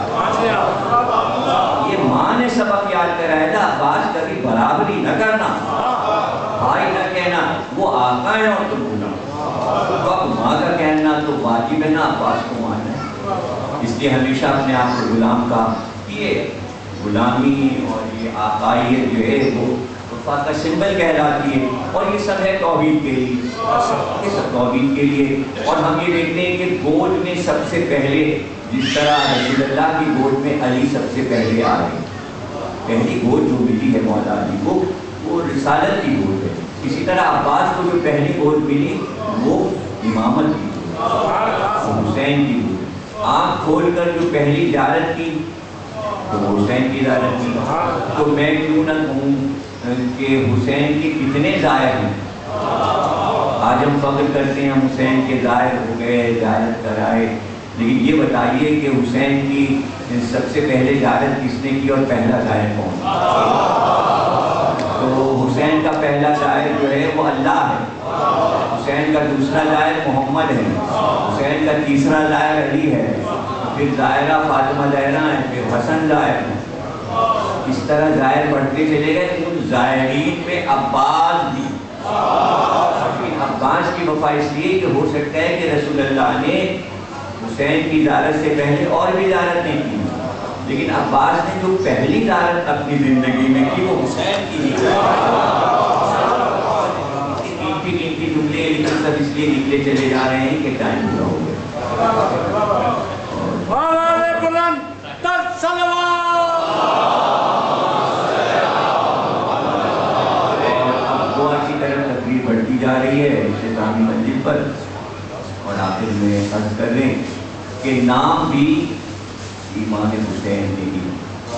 یہ ماں نے سبق یاد کرایا تھا عباس کبھی برابری نہ کرنا، بھائی نہ کہنا، وہ آقا ہے اور تم غلام، تو اب ماں کا کہنا تو واجب ہے نا عباس کو ماننا ہے، اس لیے ہمیشہ اپنے آپ کو غلام کا، یہ غلامی اور یہ آقائیت جو ہے وہ وفا کا سمبل کہلاتی ہے، اور یہ سب ہے توحید کے لیے، یہ سب توحید کے لیے۔ اور ہم یہ دیکھتے ہیں کہ گود میں سب سے پہلے جس طرح رسول اللہ کی گود میں علی سب سے پہلے آ گئے، پہلی گود جو ملی ہے مولا علی کو وہ رسالت کی گود ہے، اسی طرح عباس کو جو پہلی گود ملی وہ امامت کی گود، حسین کی گود۔ آنکھ کھول کر جو پہلی زیارت کی تو حسین کی زیارت کی، تو میں کیوں نہ کہوں کہ حسین کے کتنے زائر ہیں، آج ہم فخر کرتے ہیں ہم حسین کے زائر ہو گئے، زیارت کرائے، لیکن یہ بتائیے کہ حسین کی سب سے پہلے زیارت کس نے کی اور پہلا زائر کون؟ تو حسین کا پہلا زائر جو ہے وہ اللہ ہے، حسین کا دوسرا زائر محمد ہے، حسین کا تیسرا زائر علی ہے، پھر زائرہ فاطمہ زہرا ہے، پھر حسن زائر ہے، اس طرح زائر بڑھتے چلے گئے۔ ان زائرین میں عباس بھی، عباس کی وفا اس لیے کہ ہو سکتا ہے کہ رسول اللہ نے حسین کی زیارت سے پہلے اور بھی زیارت نہیں کی، لیکن عباس نے جو پہلی زیارت اپنی زندگی میں کی وہ حسین کی نہیں کی۔ قیمتی جملے لیکن سب اس لیے نکلے چلے جا رہے ہیں کہ ٹائم پورا ہو گیا۔ بڑھتی جا رہی ہے اختتامی منزل پر، اور آخر میں عرض کر رہے کہ نام بھی امام حسین نے ہی،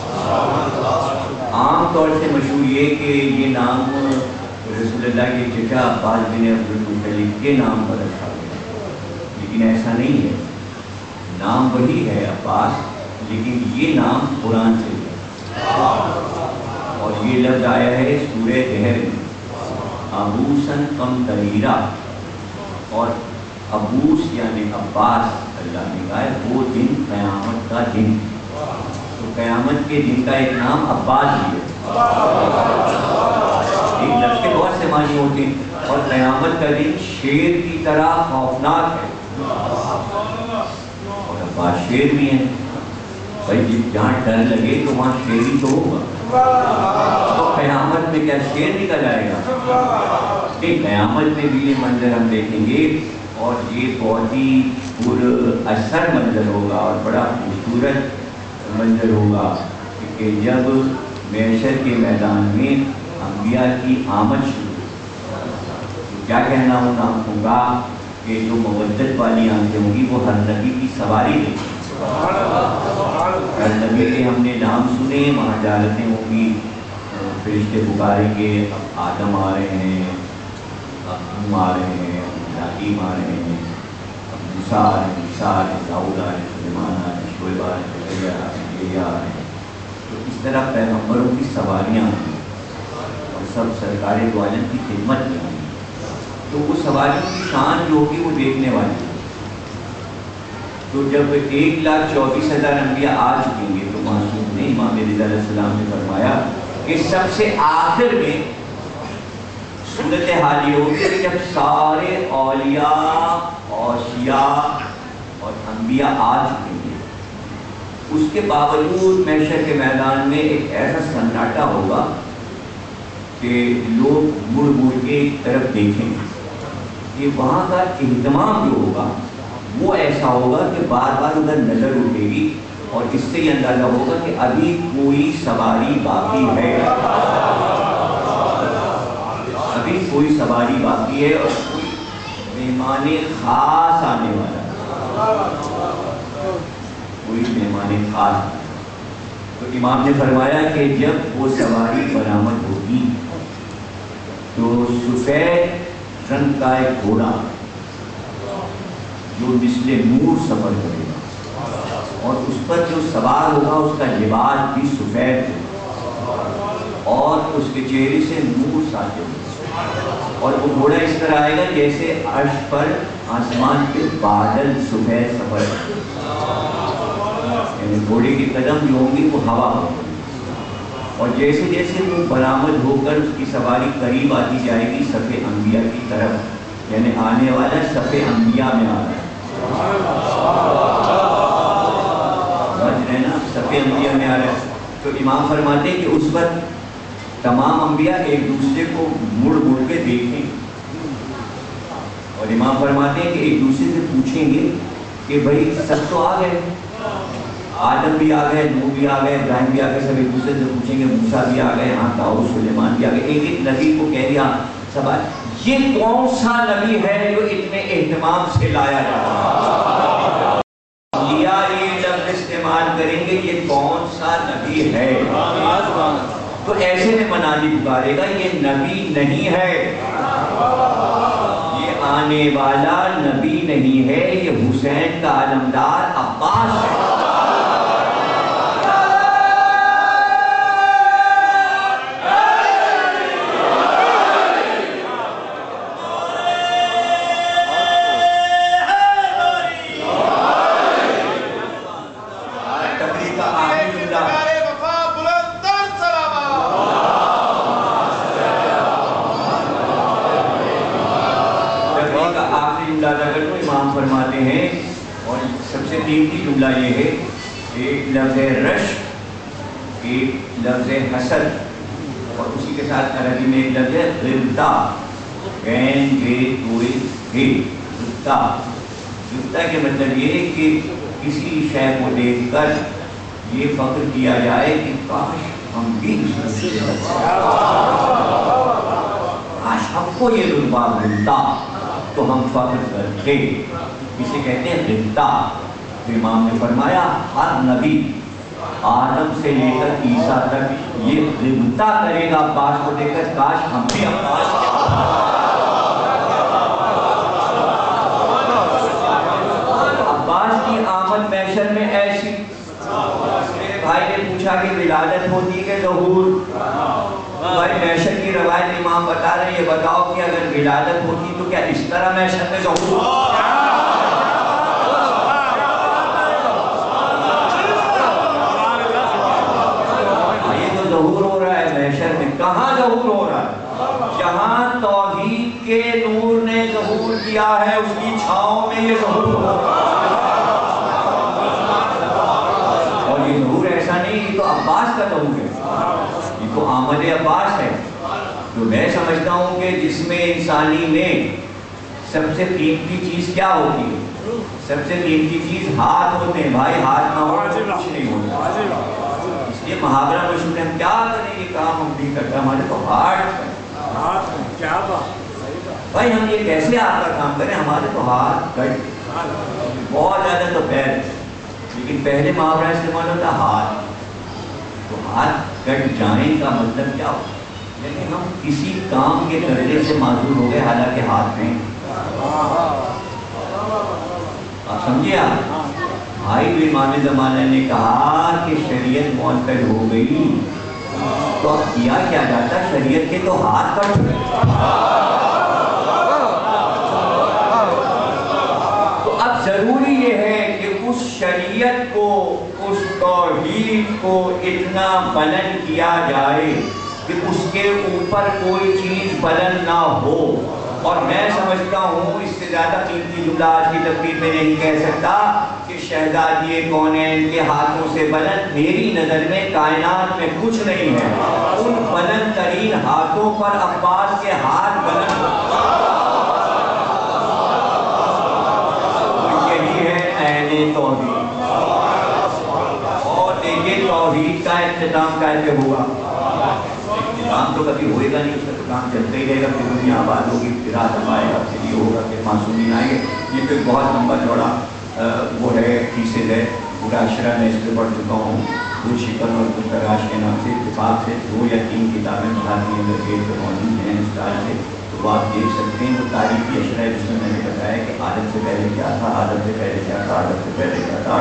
عام طور سے مشہور یہ کہ یہ نام رسول اللہ کے چچا عباس بن عبد المطلب کے نام پر رکھا گیا، لیکن ایسا نہیں ہے، نام وہی ہے عباس، لیکن یہ نام قرآن سے ہے، اور یہ لفظ آیا ہے سورہ دہر میں، ابوسن کم تریرا، اور ابوس یعنی عباس اللہ نے کہا ہے وہ دن قیامت کا دن، تو قیامت کے دن کا ایک نام عباس بھی ہے، ایک لفظ کے بہت سے معنی ہوتے ہیں، اور قیامت کا دن شیر کی طرح خوفناک ہے، اور عباس شیر بھی ہیں، بھائی جہاں ڈر لگے تو وہاں شیر ہی تو ہوگا، تو قیامت میں کیا شیر نکل آئے گا؟ نہیں، قیامت میں بھی یہ منظر ہم دیکھیں گے، اور یہ بہت ہی پر اثر منظر ہوگا اور بڑا خوبصورت منظر ہوگا کہ جب محشر کے میدان میں انبیاء کی آمد شروع، کیا کہنا ہوگا کہ جو مودت والی آنکھیں ہوں گی وہ ہر نبی کی سواری دیں، ہر نبی کے ہم نے نام سنے، وہاں جالتیں ہوں گی، فرشتے پکاریں گے، اب آدم آ رہے ہیں، اب ہم آ رہے ہیں، ابراہیم آ رہے ہیں، اب موسیٰ آ رہے ہیں، عیسیٰ آ رہے ہیں، داؤد آ رہے ہیں، سلیمان آ رہے ہیں، شعیب آ رہے ہیں، زکریا آ رہے ہیں، یحییٰ آ رہے ہیں، تو اس طرح پیغمبروں کی سواریاں ہیں اور سب سرکار دو عالم کی خدمت میں ہیں، تو وہ سواریوں کی شان جو ہوگی وہ دیکھنے والی ہے۔ تو جب 1,24,000 انبیاء آ چکیں گے تو معصوم نے امام رضا علیہ السلام نے فرمایا کہ سب سے آخر میں صورت حال یہ ہوگی کہ جب سارے اولیاء اوصیاء اور انبیاء آ چکیں گے، اس کے باوجود محشر کے میدان میں ایک ایسا سناٹا ہوگا کہ لوگ مڑ مڑ کے ایک طرف دیکھیں گے، کہ وہاں کا اہتمام جو ہوگا وہ ایسا ہوگا کہ بار بار ادھر نظر اٹھے گی اور اس سے یہ اندازہ ہوگا کہ ابھی کوئی سواری باقی ہے، ابھی کوئی سواری باقی ہے اور کوئی مہمان خاص آنے والا، کوئی مہمان خاص۔ تو امام نے فرمایا کہ جب وہ سواری برآمد ہوگی تو سفید رنگ کا ایک گھوڑا جو مثل نور سفر کرے گا اور اس پر جو سوار ہوگا اس کا لباس بھی سفید ہے اور اس کے چہرے سے نور ساطع ہوگا، اور وہ گھوڑا اس طرح آئے گا جیسے عرش پر آسمان کے بادل سفید سفر کرتے، یعنی گھوڑے کی قدم جو ہوں گی وہ ہوا ہوگی، اور جیسے جیسے وہ برآمد ہو کر اس کی سواری قریب آتی جائے گی صف انبیاء کی طرف، یعنی آنے والا صف انبیاء میں آ رہا ہے، سمجھ رہے نا، صف انبیاء میں آ رہا ہے۔ تو امام فرماتے ہیں کہ اس وقت تمام انبیاء ایک دوسرے کو مڑ مڑ کے دیکھیں، اور امام فرماتے ہیں کہ ایک دوسرے سے پوچھیں گے کہ بھائی سب تو آ گئے، آدم بھی آ گئے، نوح بھی آ گئے، ابراہیم بھی آ گئے، سب ایک دوسرے سے پوچھیں گے، موسیٰ بھی آ گئے، ہاں داؤد سلیمان بھی آ گئے، ایک ایک نبی کو کہہ دیا سوال، یہ کون سا نبی ہے جو اتنے اہتمام سے لایا جا رہا ہے؟ یہ لفظ استعمال کریں گے یہ کون سا نبی ہے، تو ایسے میں منادی پکارے گا یہ نبی نہیں ہے، یہ آنے والا نبی نہیں ہے، یہ حسین کا علمدار عباس ہے۔ امام فرماتے ہیں اور سب سے قیمتی جملہ یہ ہے، ایک لفظ رشک، ایک لفظ حسد، اور اسی کے ساتھ عربی میں ایک لفظ غبطہ، غین گے توئے گے، غبطہ۔ غبطہ کے مطلب یہ ہے کہ کسی شے کو دیکھ کر یہ فخر کیا جائے کہ کاش ہم بھی کاش ہم کو یہ رتبہ ملتا تو ہم فخر کرتے، اسے کہتے ہیں غبطہ۔ تو امام نے فرمایا ہر نبی آدم سے لے کر عیسیٰ تک یہ غبطہ کرے گا عباس کو دیکھ کر، کاش ہم بھی عباس کی آمد محشر میں ایسی۔ میرے بھائی نے پوچھا کہ ولادت ہوتی ہے ظہور؟ بھائی محشر کی روایت امام بتا رہے ہیں، یہ بتاؤ کہ اگر ولادت ہوتی تو کیا اس طرح محشر میں ظہور؟ یہ تو ظہور ہو رہا ہے محشر میں، کہاں ظہور ہو رہا ہے؟ جہاں توحید کے نور نے ظہور کیا ہے اس کی چھاؤں میں یہ ظہور ہو رہا ہے، اور یہ ظہور ایسا نہیں، یہ تو عباس کا ظہور ہے، یہ تو آمد عباس ہے۔ تو میں سمجھتا ہوں کہ جس میں انسانی میں سب سے قیمتی چیز کیا ہوتی ہے؟ سب سے قیمتی چیز ہاتھ ہوتے ہیں، بھائی ہاتھ نہ ہو تو کچھ نہیں ہوتا، اس لیے محاورہ مشہور ہے، ہم کیا کریں یہ کام ہم نہیں کرتا، ہمارے تو ہاتھ کیا بھائی ہم یہ کیسے آپ کا کام کریں، ہمارے تو ہاتھ کٹ، بہت زیادہ تو پیر، لیکن پہلے محاورہ استعمال ہوتا ہاتھ، تو ہاتھ کٹ جائیں کا مطلب کیا ہو، لیکن ہم کسی کام کے کرنے سے معذور ہو گئے حالانکہ ہاتھ نہیں۔ آپ سمجھے آپ بھائی بھی امام زمانہ نے کہا کہ شریعت معطل ہو گئی تو اب کیا کیا جاتا، شریعت کے تو ہاتھ کٹ گئے، تو اب ضروری یہ ہے کہ اس شریعت کو، اس توحید کو اتنا بلند کیا جائے کہ اس کے اوپر کوئی چیز بلند نہ ہو، اور میں سمجھتا ہوں اس سے زیادہ قیمتی جملہ آج کی تقریر میں نہیں کہہ سکتا کہ شہزادی کونین کے ہاتھوں سے بلند میری نظر میں کائنات میں کچھ نہیں ہے، ان بلند ترین ہاتھوں پر عباس کے ہاتھ بلند، یہی काम कैसे होगा? काम तो कभी होएगा नहीं, उसका तो काम चलता ही रहेगा। फिर दुनिया आबाद होगी, फिर आदम आएगा, फिर ये होगा, फिर मासूमी आएंगे। ये तो बहुत लंबा चौड़ा वो है, थीसिस है, पूरा अशरा मैं इस पर पढ़ चुका हूँ। कुछ शिकन और कुछ तराश के नाम से इत्तेफाक से 2 या 3 किताबें पढ़ाती हैं, अगर पेज पर मौजूद हैं इस टाइम से, तो वो आप देख सकते हैं। वो तारीखी अशरा है जिसमें मैंने बताया कि आदम से पहले क्या था, आदम से पहले क्या था, आदम से पहले क्या था।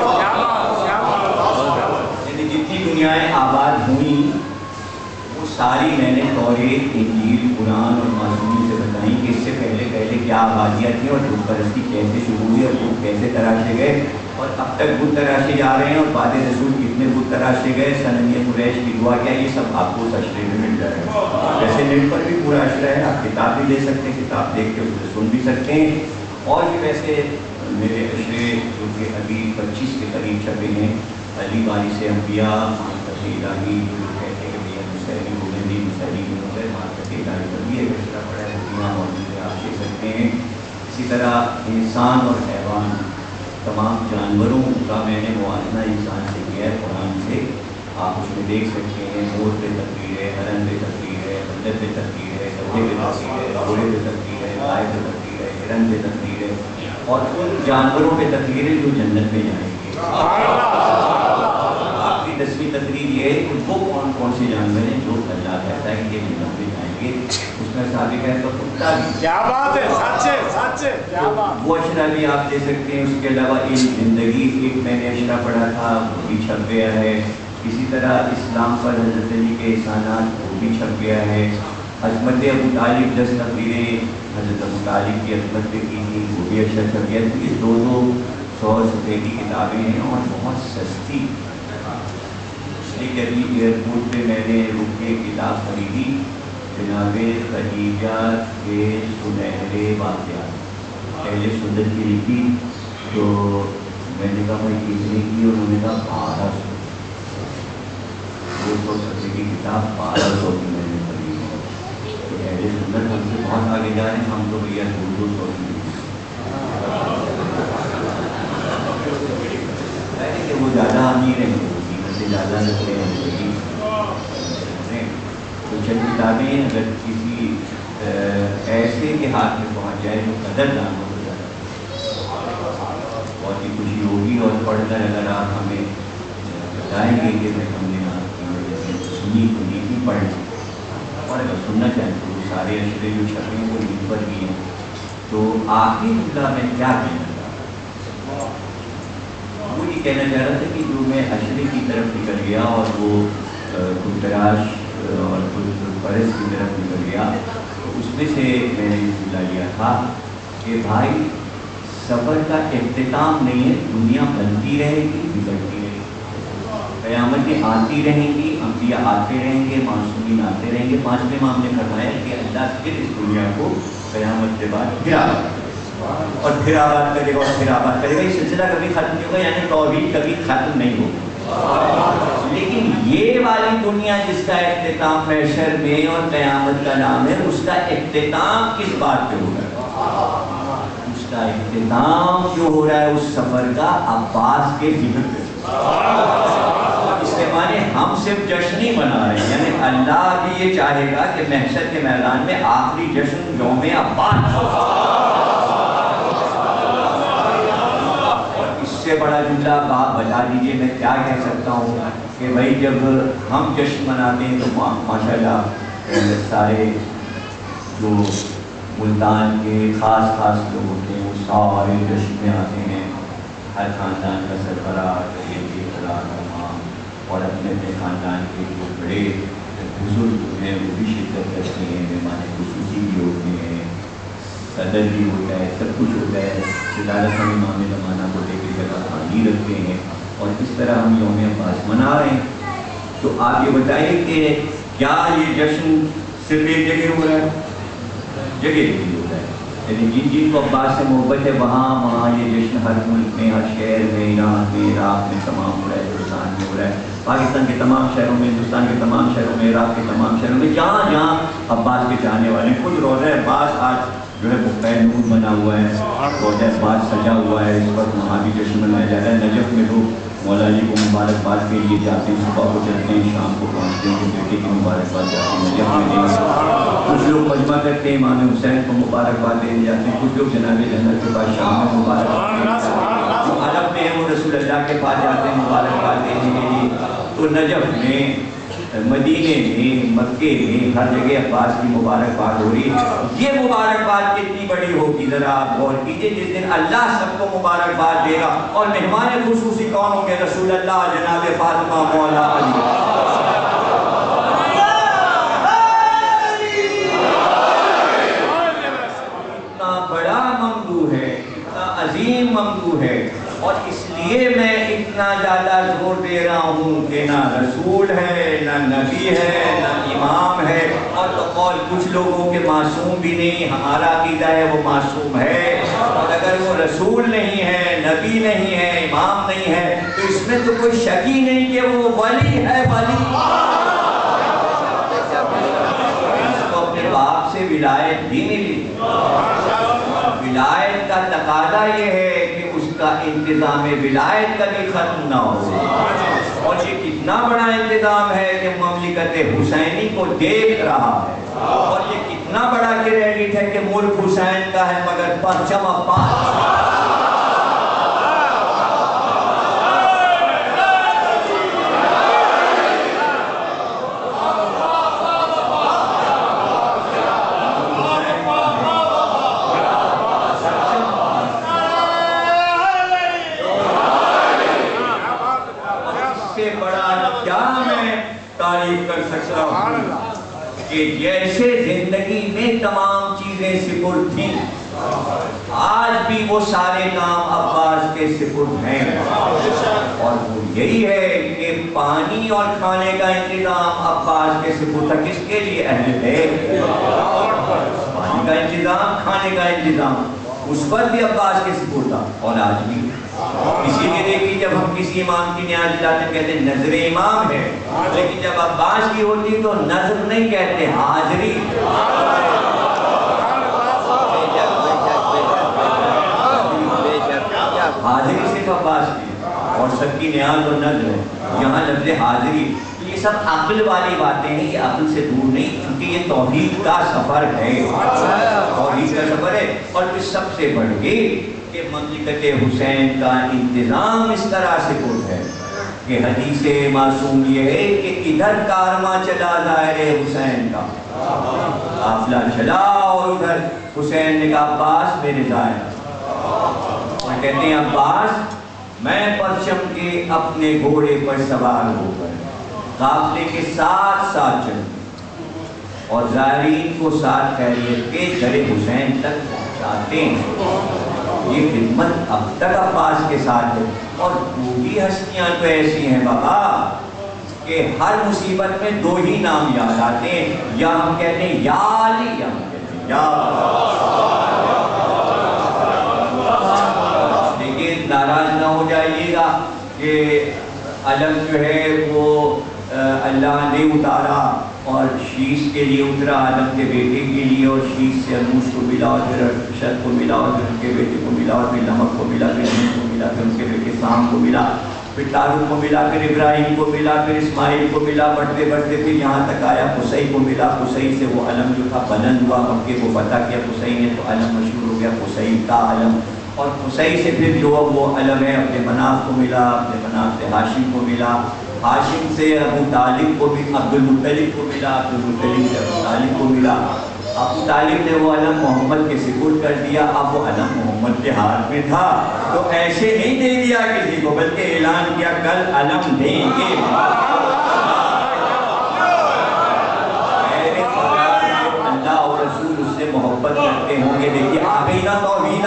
यानी जितनी दुनियाएं आबाद हुई वो सारी मैंने तौरेत, इंजील, कुरान और मासूमी से बताई कि इससे पहले पहले क्या आबादियाँ थी और बुत परस्ती कैसे शुरू हुई और बुत कैसे तराशे गए और अब तक बुत तराशे जा रहे हैं और बाद रसूल कितने बुत तराशे गए, सननिय कुरैश की दुआ क्या, ये सब आपको उस अशरे में मिल जाएगा। वैसे नेट पर भी पूरा अशरा है, आप किताब भी ले सकते हैं, किताब देख के उससे सुन भी सकते हैं। और भी वैसे मेरे अशरे जो कि अभी 25 के करीब छपे हैं, अली वाली से अम्बिया, मानकत इलाही, जो कहते हैं कि भैया मुसैली हो गए, नहीं मुसैली हो गए, मानकत इलाही पर भी एक अशरा पड़ा है, वो मौजूद है, आप देख सकते हैं। इसी तरह इंसान और हैवान, तमाम जानवरों का मैंने मुआवजा इंसान से किया है कुरान से, आप उसमें देख सकते हैं। मोर पे तकरीर है, हरन पे तकरीर है, बंदर पे तकरीर है, गधे पे तकरीर है, घोड़े पे तकरीर है, गाय पे तकरीर है, हिरन पे तकरीर है और उन जानवरों पे तकरीर है जो जन्नत में जाएंगे। आखिरी 10वीं तकरीर ये है कि वो कौन कौन से जानवर हैं जो अल्लाह कहता है कि ये जन्नत में जाएंगे। उसमें साबित है तो कुत्ता भी, क्या बात है, सच है, सच है, क्या बात। वो अशरा भी आप दे सकते हैं। उसके अलावा एक ज़िंदगी, एक मैंने अशरा पढ़ा था, वो भी छप गया है। इसी तरह इस्लाम पर हज़रत अली के एहसानात, वो भी छप गया है। अज़मत अबू तालिब 10 तकरीरें हज़रत अबू तालिब की अज़मत पे की थी, वो भी अशरा छप गया। तो ये 2-2 100 रुपये की किताबें हैं और बहुत सस्ती। इसलिए अभी एयरपोर्ट पे मैंने रुक के किताब खरीदी, जनाबे खदीजा के सुनहरे वाक़यात, पहले सुंदर की लिखी, तो मैंने कहा भाई कितने की, उन्होंने कहा 1200, 200 सफ़े की किताब 1200 की मैंने खरीदी। तो पहले सुंदर हमसे बहुत आगे जा रहे हैं, हम तो भैया 200 की कि वो ज़्यादा अमीर हैं, कीमत से ज़्यादा लगते हैं। तो चंद किताबें अगर किसी ऐसे के हाथ में पहुंच जाए जो कदरदान हो जाए, बहुत ही खुशी होगी। और पढ़कर अगर आप हमें बताएंगे कि भाई हमने आपकी वजह से सुनी तो नहीं पढ़, और अगर सुनना चाहें तो वो सारे अशरे जो छपे हैं वो नींद पर भी हैं। तो आखिरी जुमला मैं क्या कहना चाह रहा था, वो ये कहना चाह रहा था कि जो मैं अशरे की तरफ निकल गया और वो गुलतराश और परस की तरफ निकल गया, तो उसमें से मैंने जुमला लिया था कि भाई सफ़र का इख्तिताम नहीं है, दुनिया बनती रहेगी, बिगड़ती रहेगी, क़यामतें आती रहेंगी, अम्बिया आते रहेंगे, मासूमीन आते रहेंगे। 5वें इमाम ने फरमाया कि अल्लाह फिर इस दुनिया को क़यामत के बाद फिर आबाद और फिर आबाद करेगा और फिर आबाद करेगा। ये सिलसिला कभी ख़त्म नहीं होगा, यानी तौहीद कभी ख़त्म नहीं होगा। लेकिन ये वाली दुनिया जिसका इख्तिताम महशर में और क़यामत का नाम है, उसका इख्तिताम किस बात पे हो रहा है? उसका इख्तिताम जो हो रहा है उस सफ़र का अब्बास के जिक्र पे। इसके माने हम सिर्फ जश्न ही मना रहे हैं, यानी अल्लाह भी ये चाहेगा कि महशर के मैदान में आखिरी जश्न यौम अब्बास। इससे बड़ा जुमला आप बता दीजिए मैं क्या कह सकता हूँ कि भाई जब हम जश्न मनाते हैं तो माशाल्लाह सारे जो मुल्तान के ख़ास लोग होते हैं वो सारे जश्न में आते हैं। हर ख़ानदान का सरबराह और अपने अपने ख़ानदान के जो बड़े बुजुर्ग हैं वो भी शिरकत करते हैं, मेहमान खुसूसी भी होते हैं, सदर भी होता है, सब कुछ होता है। सिदारत हम इमाम ज़माना को लेकर जगह खाली रखते हैं और इस तरह हम यौम अब्बास मना रहे हैं। तो आप ये बताइए कि क्या ये जश्न सिर्फ एक जगह हो रहा है? जगह हो रहा है, यानी जिनको अब्बास से मोहब्बत है वहाँ ये जश्न हर मुल्क में, हर शहर में, ईरान में, इराक़ में तमाम हो रहा है, हिंदुस्तान में हो रहा है, पाकिस्तान के तमाम शहरों में, हिंदुस्तान के तमाम शहरों में, इराक़ के तमाम शहरों में, जहाँ जहाँ अब्बास के चाहने वाले खुद रोज़ा अब्बास आज जो है बुक़ाए नूर बना हुआ है, रोज़ा अब्बास सजा हुआ है, इस वक्त वहाँ भी जश्न मनाया जा रहा है। नजफ़ में लोग مولا علی کو مبارکباد کے لیے جاتے ہیں، صبح کو چلتے ہیں، شام کو پہنچتے ہیں، بیٹے کی مبارکباد جاتے ہیں نجف میں دینے۔ کچھ لوگ مجمع کرتے ہیں، امام حسین کو مبارکباد دینے جاتے ہیں، کچھ لوگ جناب جنت کے پاس شام میں مبارکباد دینے جاتے ہیں، جو عرب میں ہیں وہ رسول اللہ کے پاس جاتے ہیں مبارکباد دینے کے لیے۔ تو نجف میں، مدینے میں، مکے میں ہر جگہ عباس کی مبارکباد ہو رہی ہے۔ یہ مبارکباد کتنی بڑی ہوگی ذرا آپ غور کیجئے، جس دن اللہ سب کو مبارکباد دے گا، اور مہمان خصوصی کون ہوں گے؟ رسول اللہ جناب فاطمہ مولا علی۔ اتنا بڑا ممدوح ہے، اتنا عظیم ممدوح ہے، اور اس لیے میں اتنا زیادہ زور دے رہا ہوں کہ نہ رسول ہے، نہ نبی ہے، نہ امام ہے، اور تو قول کچھ لوگوں کے معصوم بھی نہیں، ہمارا عقیدہ ہے وہ معصوم ہے، اور اگر وہ رسول نہیں ہے، نبی نہیں ہے، امام نہیں ہے، تو اس میں تو کوئی شک ہی نہیں کہ وہ ولی ہے، ولی۔ اس کو اپنے باپ سے ولایت بھی ملی۔ ولایت کا تقاضا یہ ہے کہ اس کا انتظام ولایت کبھی ختم نہ ہو، اور یہ کتنا بڑا انتظام ہے کہ مملکت حسینی کو دیکھ رہا ہے، اور یہ کتنا بڑا کریڈٹ ہے کہ ملک حسین کا ہے مگر پرچم عباس۔ کہ جیسے زندگی میں تمام چیزیں سپرد تھیں، آج بھی وہ سارے کام عباس کے سپرد ہیں، اور وہ یہی ہے کہ پانی اور کھانے کا انتظام عباس کے سپرد تھا۔ کس کے لیے؟ اہل بیت۔ پانی کا انتظام، کھانے کا انتظام اس پر بھی عباس کے سپرد تھا، اور آج بھی۔ اسی لیے دیکھیے جب ہم کسی امام کی نیاز دلاتے ہیں کہتے ہیں نظر امام ہے، لیکن جب عباس کی ہوتی تو نظر نہیں کہتے، حاضری۔ حاضری صرف عباس کی، اور سب کی نیاز اور نظر ہے، یہاں لفظ حاضری۔ یہ سب عقل والی باتیں ہیں، یہ عقل سے دور نہیں، کیونکہ یہ توحید کا سفر ہے، توحید کا سفر ہے۔ اور پھر سب سے بڑھ کے کہ مملکت حسین کا انتظام اس طرح سے ہوتا ہے کہ حدیث معصوم یہ ہے کہ ادھر کارواں چلا ظاہر حسین کا، قافلہ چلا، اور ادھر حسین نے کہا عباس میرے ظاہر، اور کہتے ہیں عباس میں پرچم کے اپنے گھوڑے پر سوار ہو کر قافلے کے ساتھ ساتھ چلوں، اور زائرین کو ساتھ خیریت کے در حسین تک پہنچاتے ہیں۔ یہ خدمت اب تک عباس کے ساتھ ہے، اور پوری ہستیاں تو ایسی ہیں بابا کہ ہر مصیبت میں دو ہی نام یاد آتے ہیں، یا ہم کہتے ہیں یا علی، یا ہم کہتے ہیں یا۔ لیکن ناراض نہ ہو جائیے گا کہ علم جو ہے وہ اللہ نے اتارا، اور شیش کے لیے اترا آدم کے بیٹے کے لیے، اور شیش سے انوش کو ملا، اور پھر ارشد کو ملا، اور پھر ان کے بیٹے کو ملا، اور پھر نمک کو ملا، پھر نمک کو ملا، پھر ان کے بیٹے سام کو ملا، پھر تارک کو ملا، پھر ابراہیم کو ملا، پھر اسماعیل کو ملا، بڑھتے بڑھتے پھر یہاں تک آیا قصی کو ملا۔ قصی سے وہ علم جو تھا بلند ہوا، مکے کو فتح کیا قصی نے، تو علم مشہور ہو گیا قصی کا علم، اور قصی سے پھر جو وہ علم ہے عبد مناف کو ملا، عبد مناف سے ہاشم کو ملا، ہاشم سے ابو طالب کو بھی عبد المطلب کو ملا، عبد المطلب سے ابو طالب کو ملا، ابو طالب نے وہ علم محمد کے سپرد کر دیا، اب وہ علم محمد کے ہاتھ میں تھا، تو ایسے نہیں دے دیا کسی کو، بلکہ اعلان کیا کل علم دیں گے۔ اللہ اور رسول اس سے محبت کرتے ہوں گے، دیکھیے آ گئی نا توحید،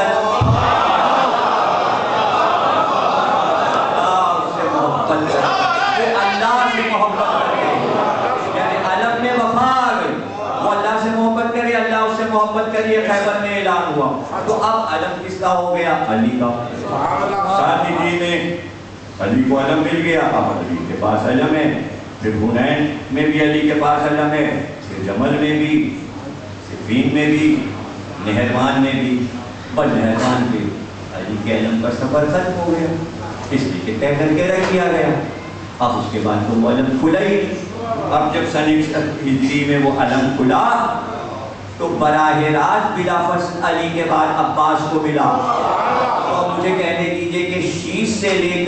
اللہ سے محبت کرتے ہیں، یعنی علم میں وفا آ گئی، وہ اللہ سے محبت کرے، اللہ اس سے محبت کریے، خیبر میں اعلان ہوا، تو اب علم کس کا ہو گیا؟ علی کا۔ ساتھ ہی میں علی کو علم مل گیا، اب علی کے پاس علم ہے، پھر حنین میں بھی علی کے پاس علم ہے، پھر جمل میں بھی، صفین میں بھی، نہروان میں بھی، بس نہروان پہ علی کے علم کا سفر ختم ہو گیا۔ اس لیے کہ طے کر کے رکھ دیا گیا. اب اس کے بعد تو وہ علم کھلا ہی. اب جب سن 61 ہجری میں وہ علم کھلا تو براہ راست بلا فصل علی کے بعد عباس کو ملا. تو مجھے کہنے دیجئے کہ شیش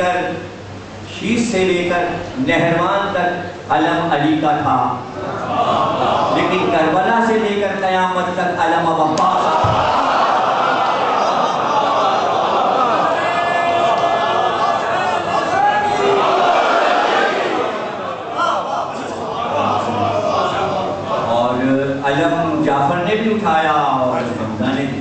سے لے کر نہروان تک علم علی کا تھا، لیکن کربلا سے لے کر قیامت تک علم اب عباس کا. علم جعفر نے بھی اٹھایا اور حمزہ نے بھی.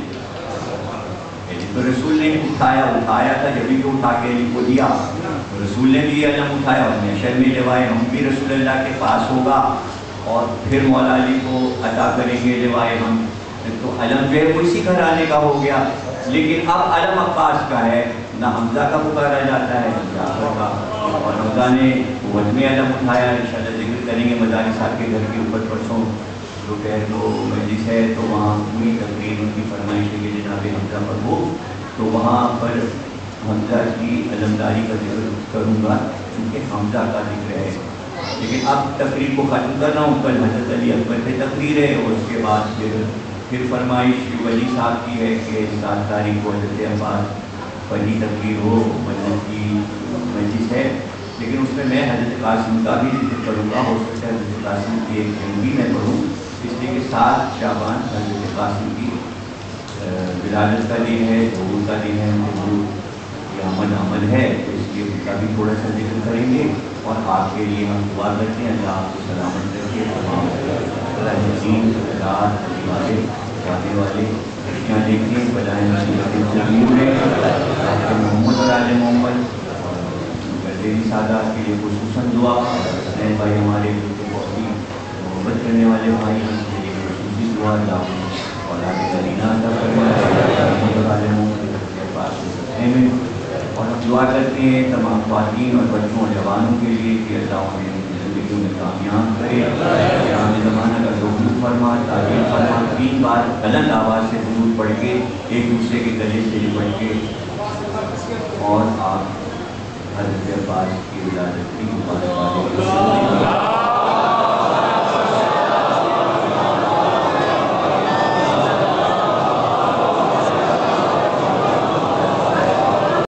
تو رسول نے اٹھایا تھا جبھی تو اٹھا کے علی کو دیا. رسول نے بھی علم اٹھایا اور محشر میں لوائے ہم بھی رسول اللہ کے پاس ہوگا اور پھر مولا علی کو عطا کریں گے لوائے ہم. تو علم جو ہے وہ اسی گھرانے کا ہو گیا. لیکن اب علم عباس کا ہے، نہ حمزہ کا پکارا جاتا ہے نہ جعفر کا. اور حمزہ نے وجم علم اٹھایا. انشاءاللہ ذکر کریں گے مدارس صاحب کے گھر کے اوپر پرسوں دوپہر کو مجلس ہے تو وہاں پوری تقریر ان کی فرمائش ہے کہ جناب حمزہ پر ہو، تو وہاں پر حمزہ کی علمداری کا ذکر کروں گا کیونکہ حمزہ کا ذکر ہے. لیکن اب تقریر کو ختم کر رہا ہوں. کل حضرت علی اکبر پہ تقریر ہے اور اس کے بعد پھر فرمائش ولی صاحب کی ہے کہ 7 تاریخ کو حضرت عباس پر ہی تقریر ہو، مجلس کی مجلس ہے. لیکن اس میں حضرت قاسم کا بھی ذکر کروں گا. ہو سکتا ہے حضرت قاسم کی ایک جنگ بھی میں پڑھوں، اس لیے کہ 7 شعبان حضرت قاسم کی ولادت کا دن ہے، ظہور کا دن ہے، یہ عمل ہے. تو اس لیے اس کا بھی تھوڑا سا ذکر کریں گے. اور آپ کے لیے ہم دعا کرتے ہیں اللہ آپ کو سلامت رکھے. تمام جین رات والے جانے والے خوشیاں دیکھیں، بجائے ضرور ہے. محمد اور آل محمد گردیری سادات کے لیے خصوصاً دعا. حسین بھائی ہمارے بہت ہی محبت کرنے والے بھائی ہیں، ان کے لیے خصوصی دعا. اللہ اولاد کریمہ عطا فرمائے محمد اور آل محمد کے پاس میں. اور ہم دعا کرتے ہیں تمام خواتین اور بچوں اور جوانوں کے لیے کہ اللہ انہیں زندگیوں میں کامیاب کرے. قیام زمانہ کا ظہور فرما، تعلیم فرما. 3 بار بلند آواز سے درود پڑھ کے ایک دوسرے کے گلے سے لپٹ کے اور آپ حضرت عباس کی ولادت کی مبارکباد.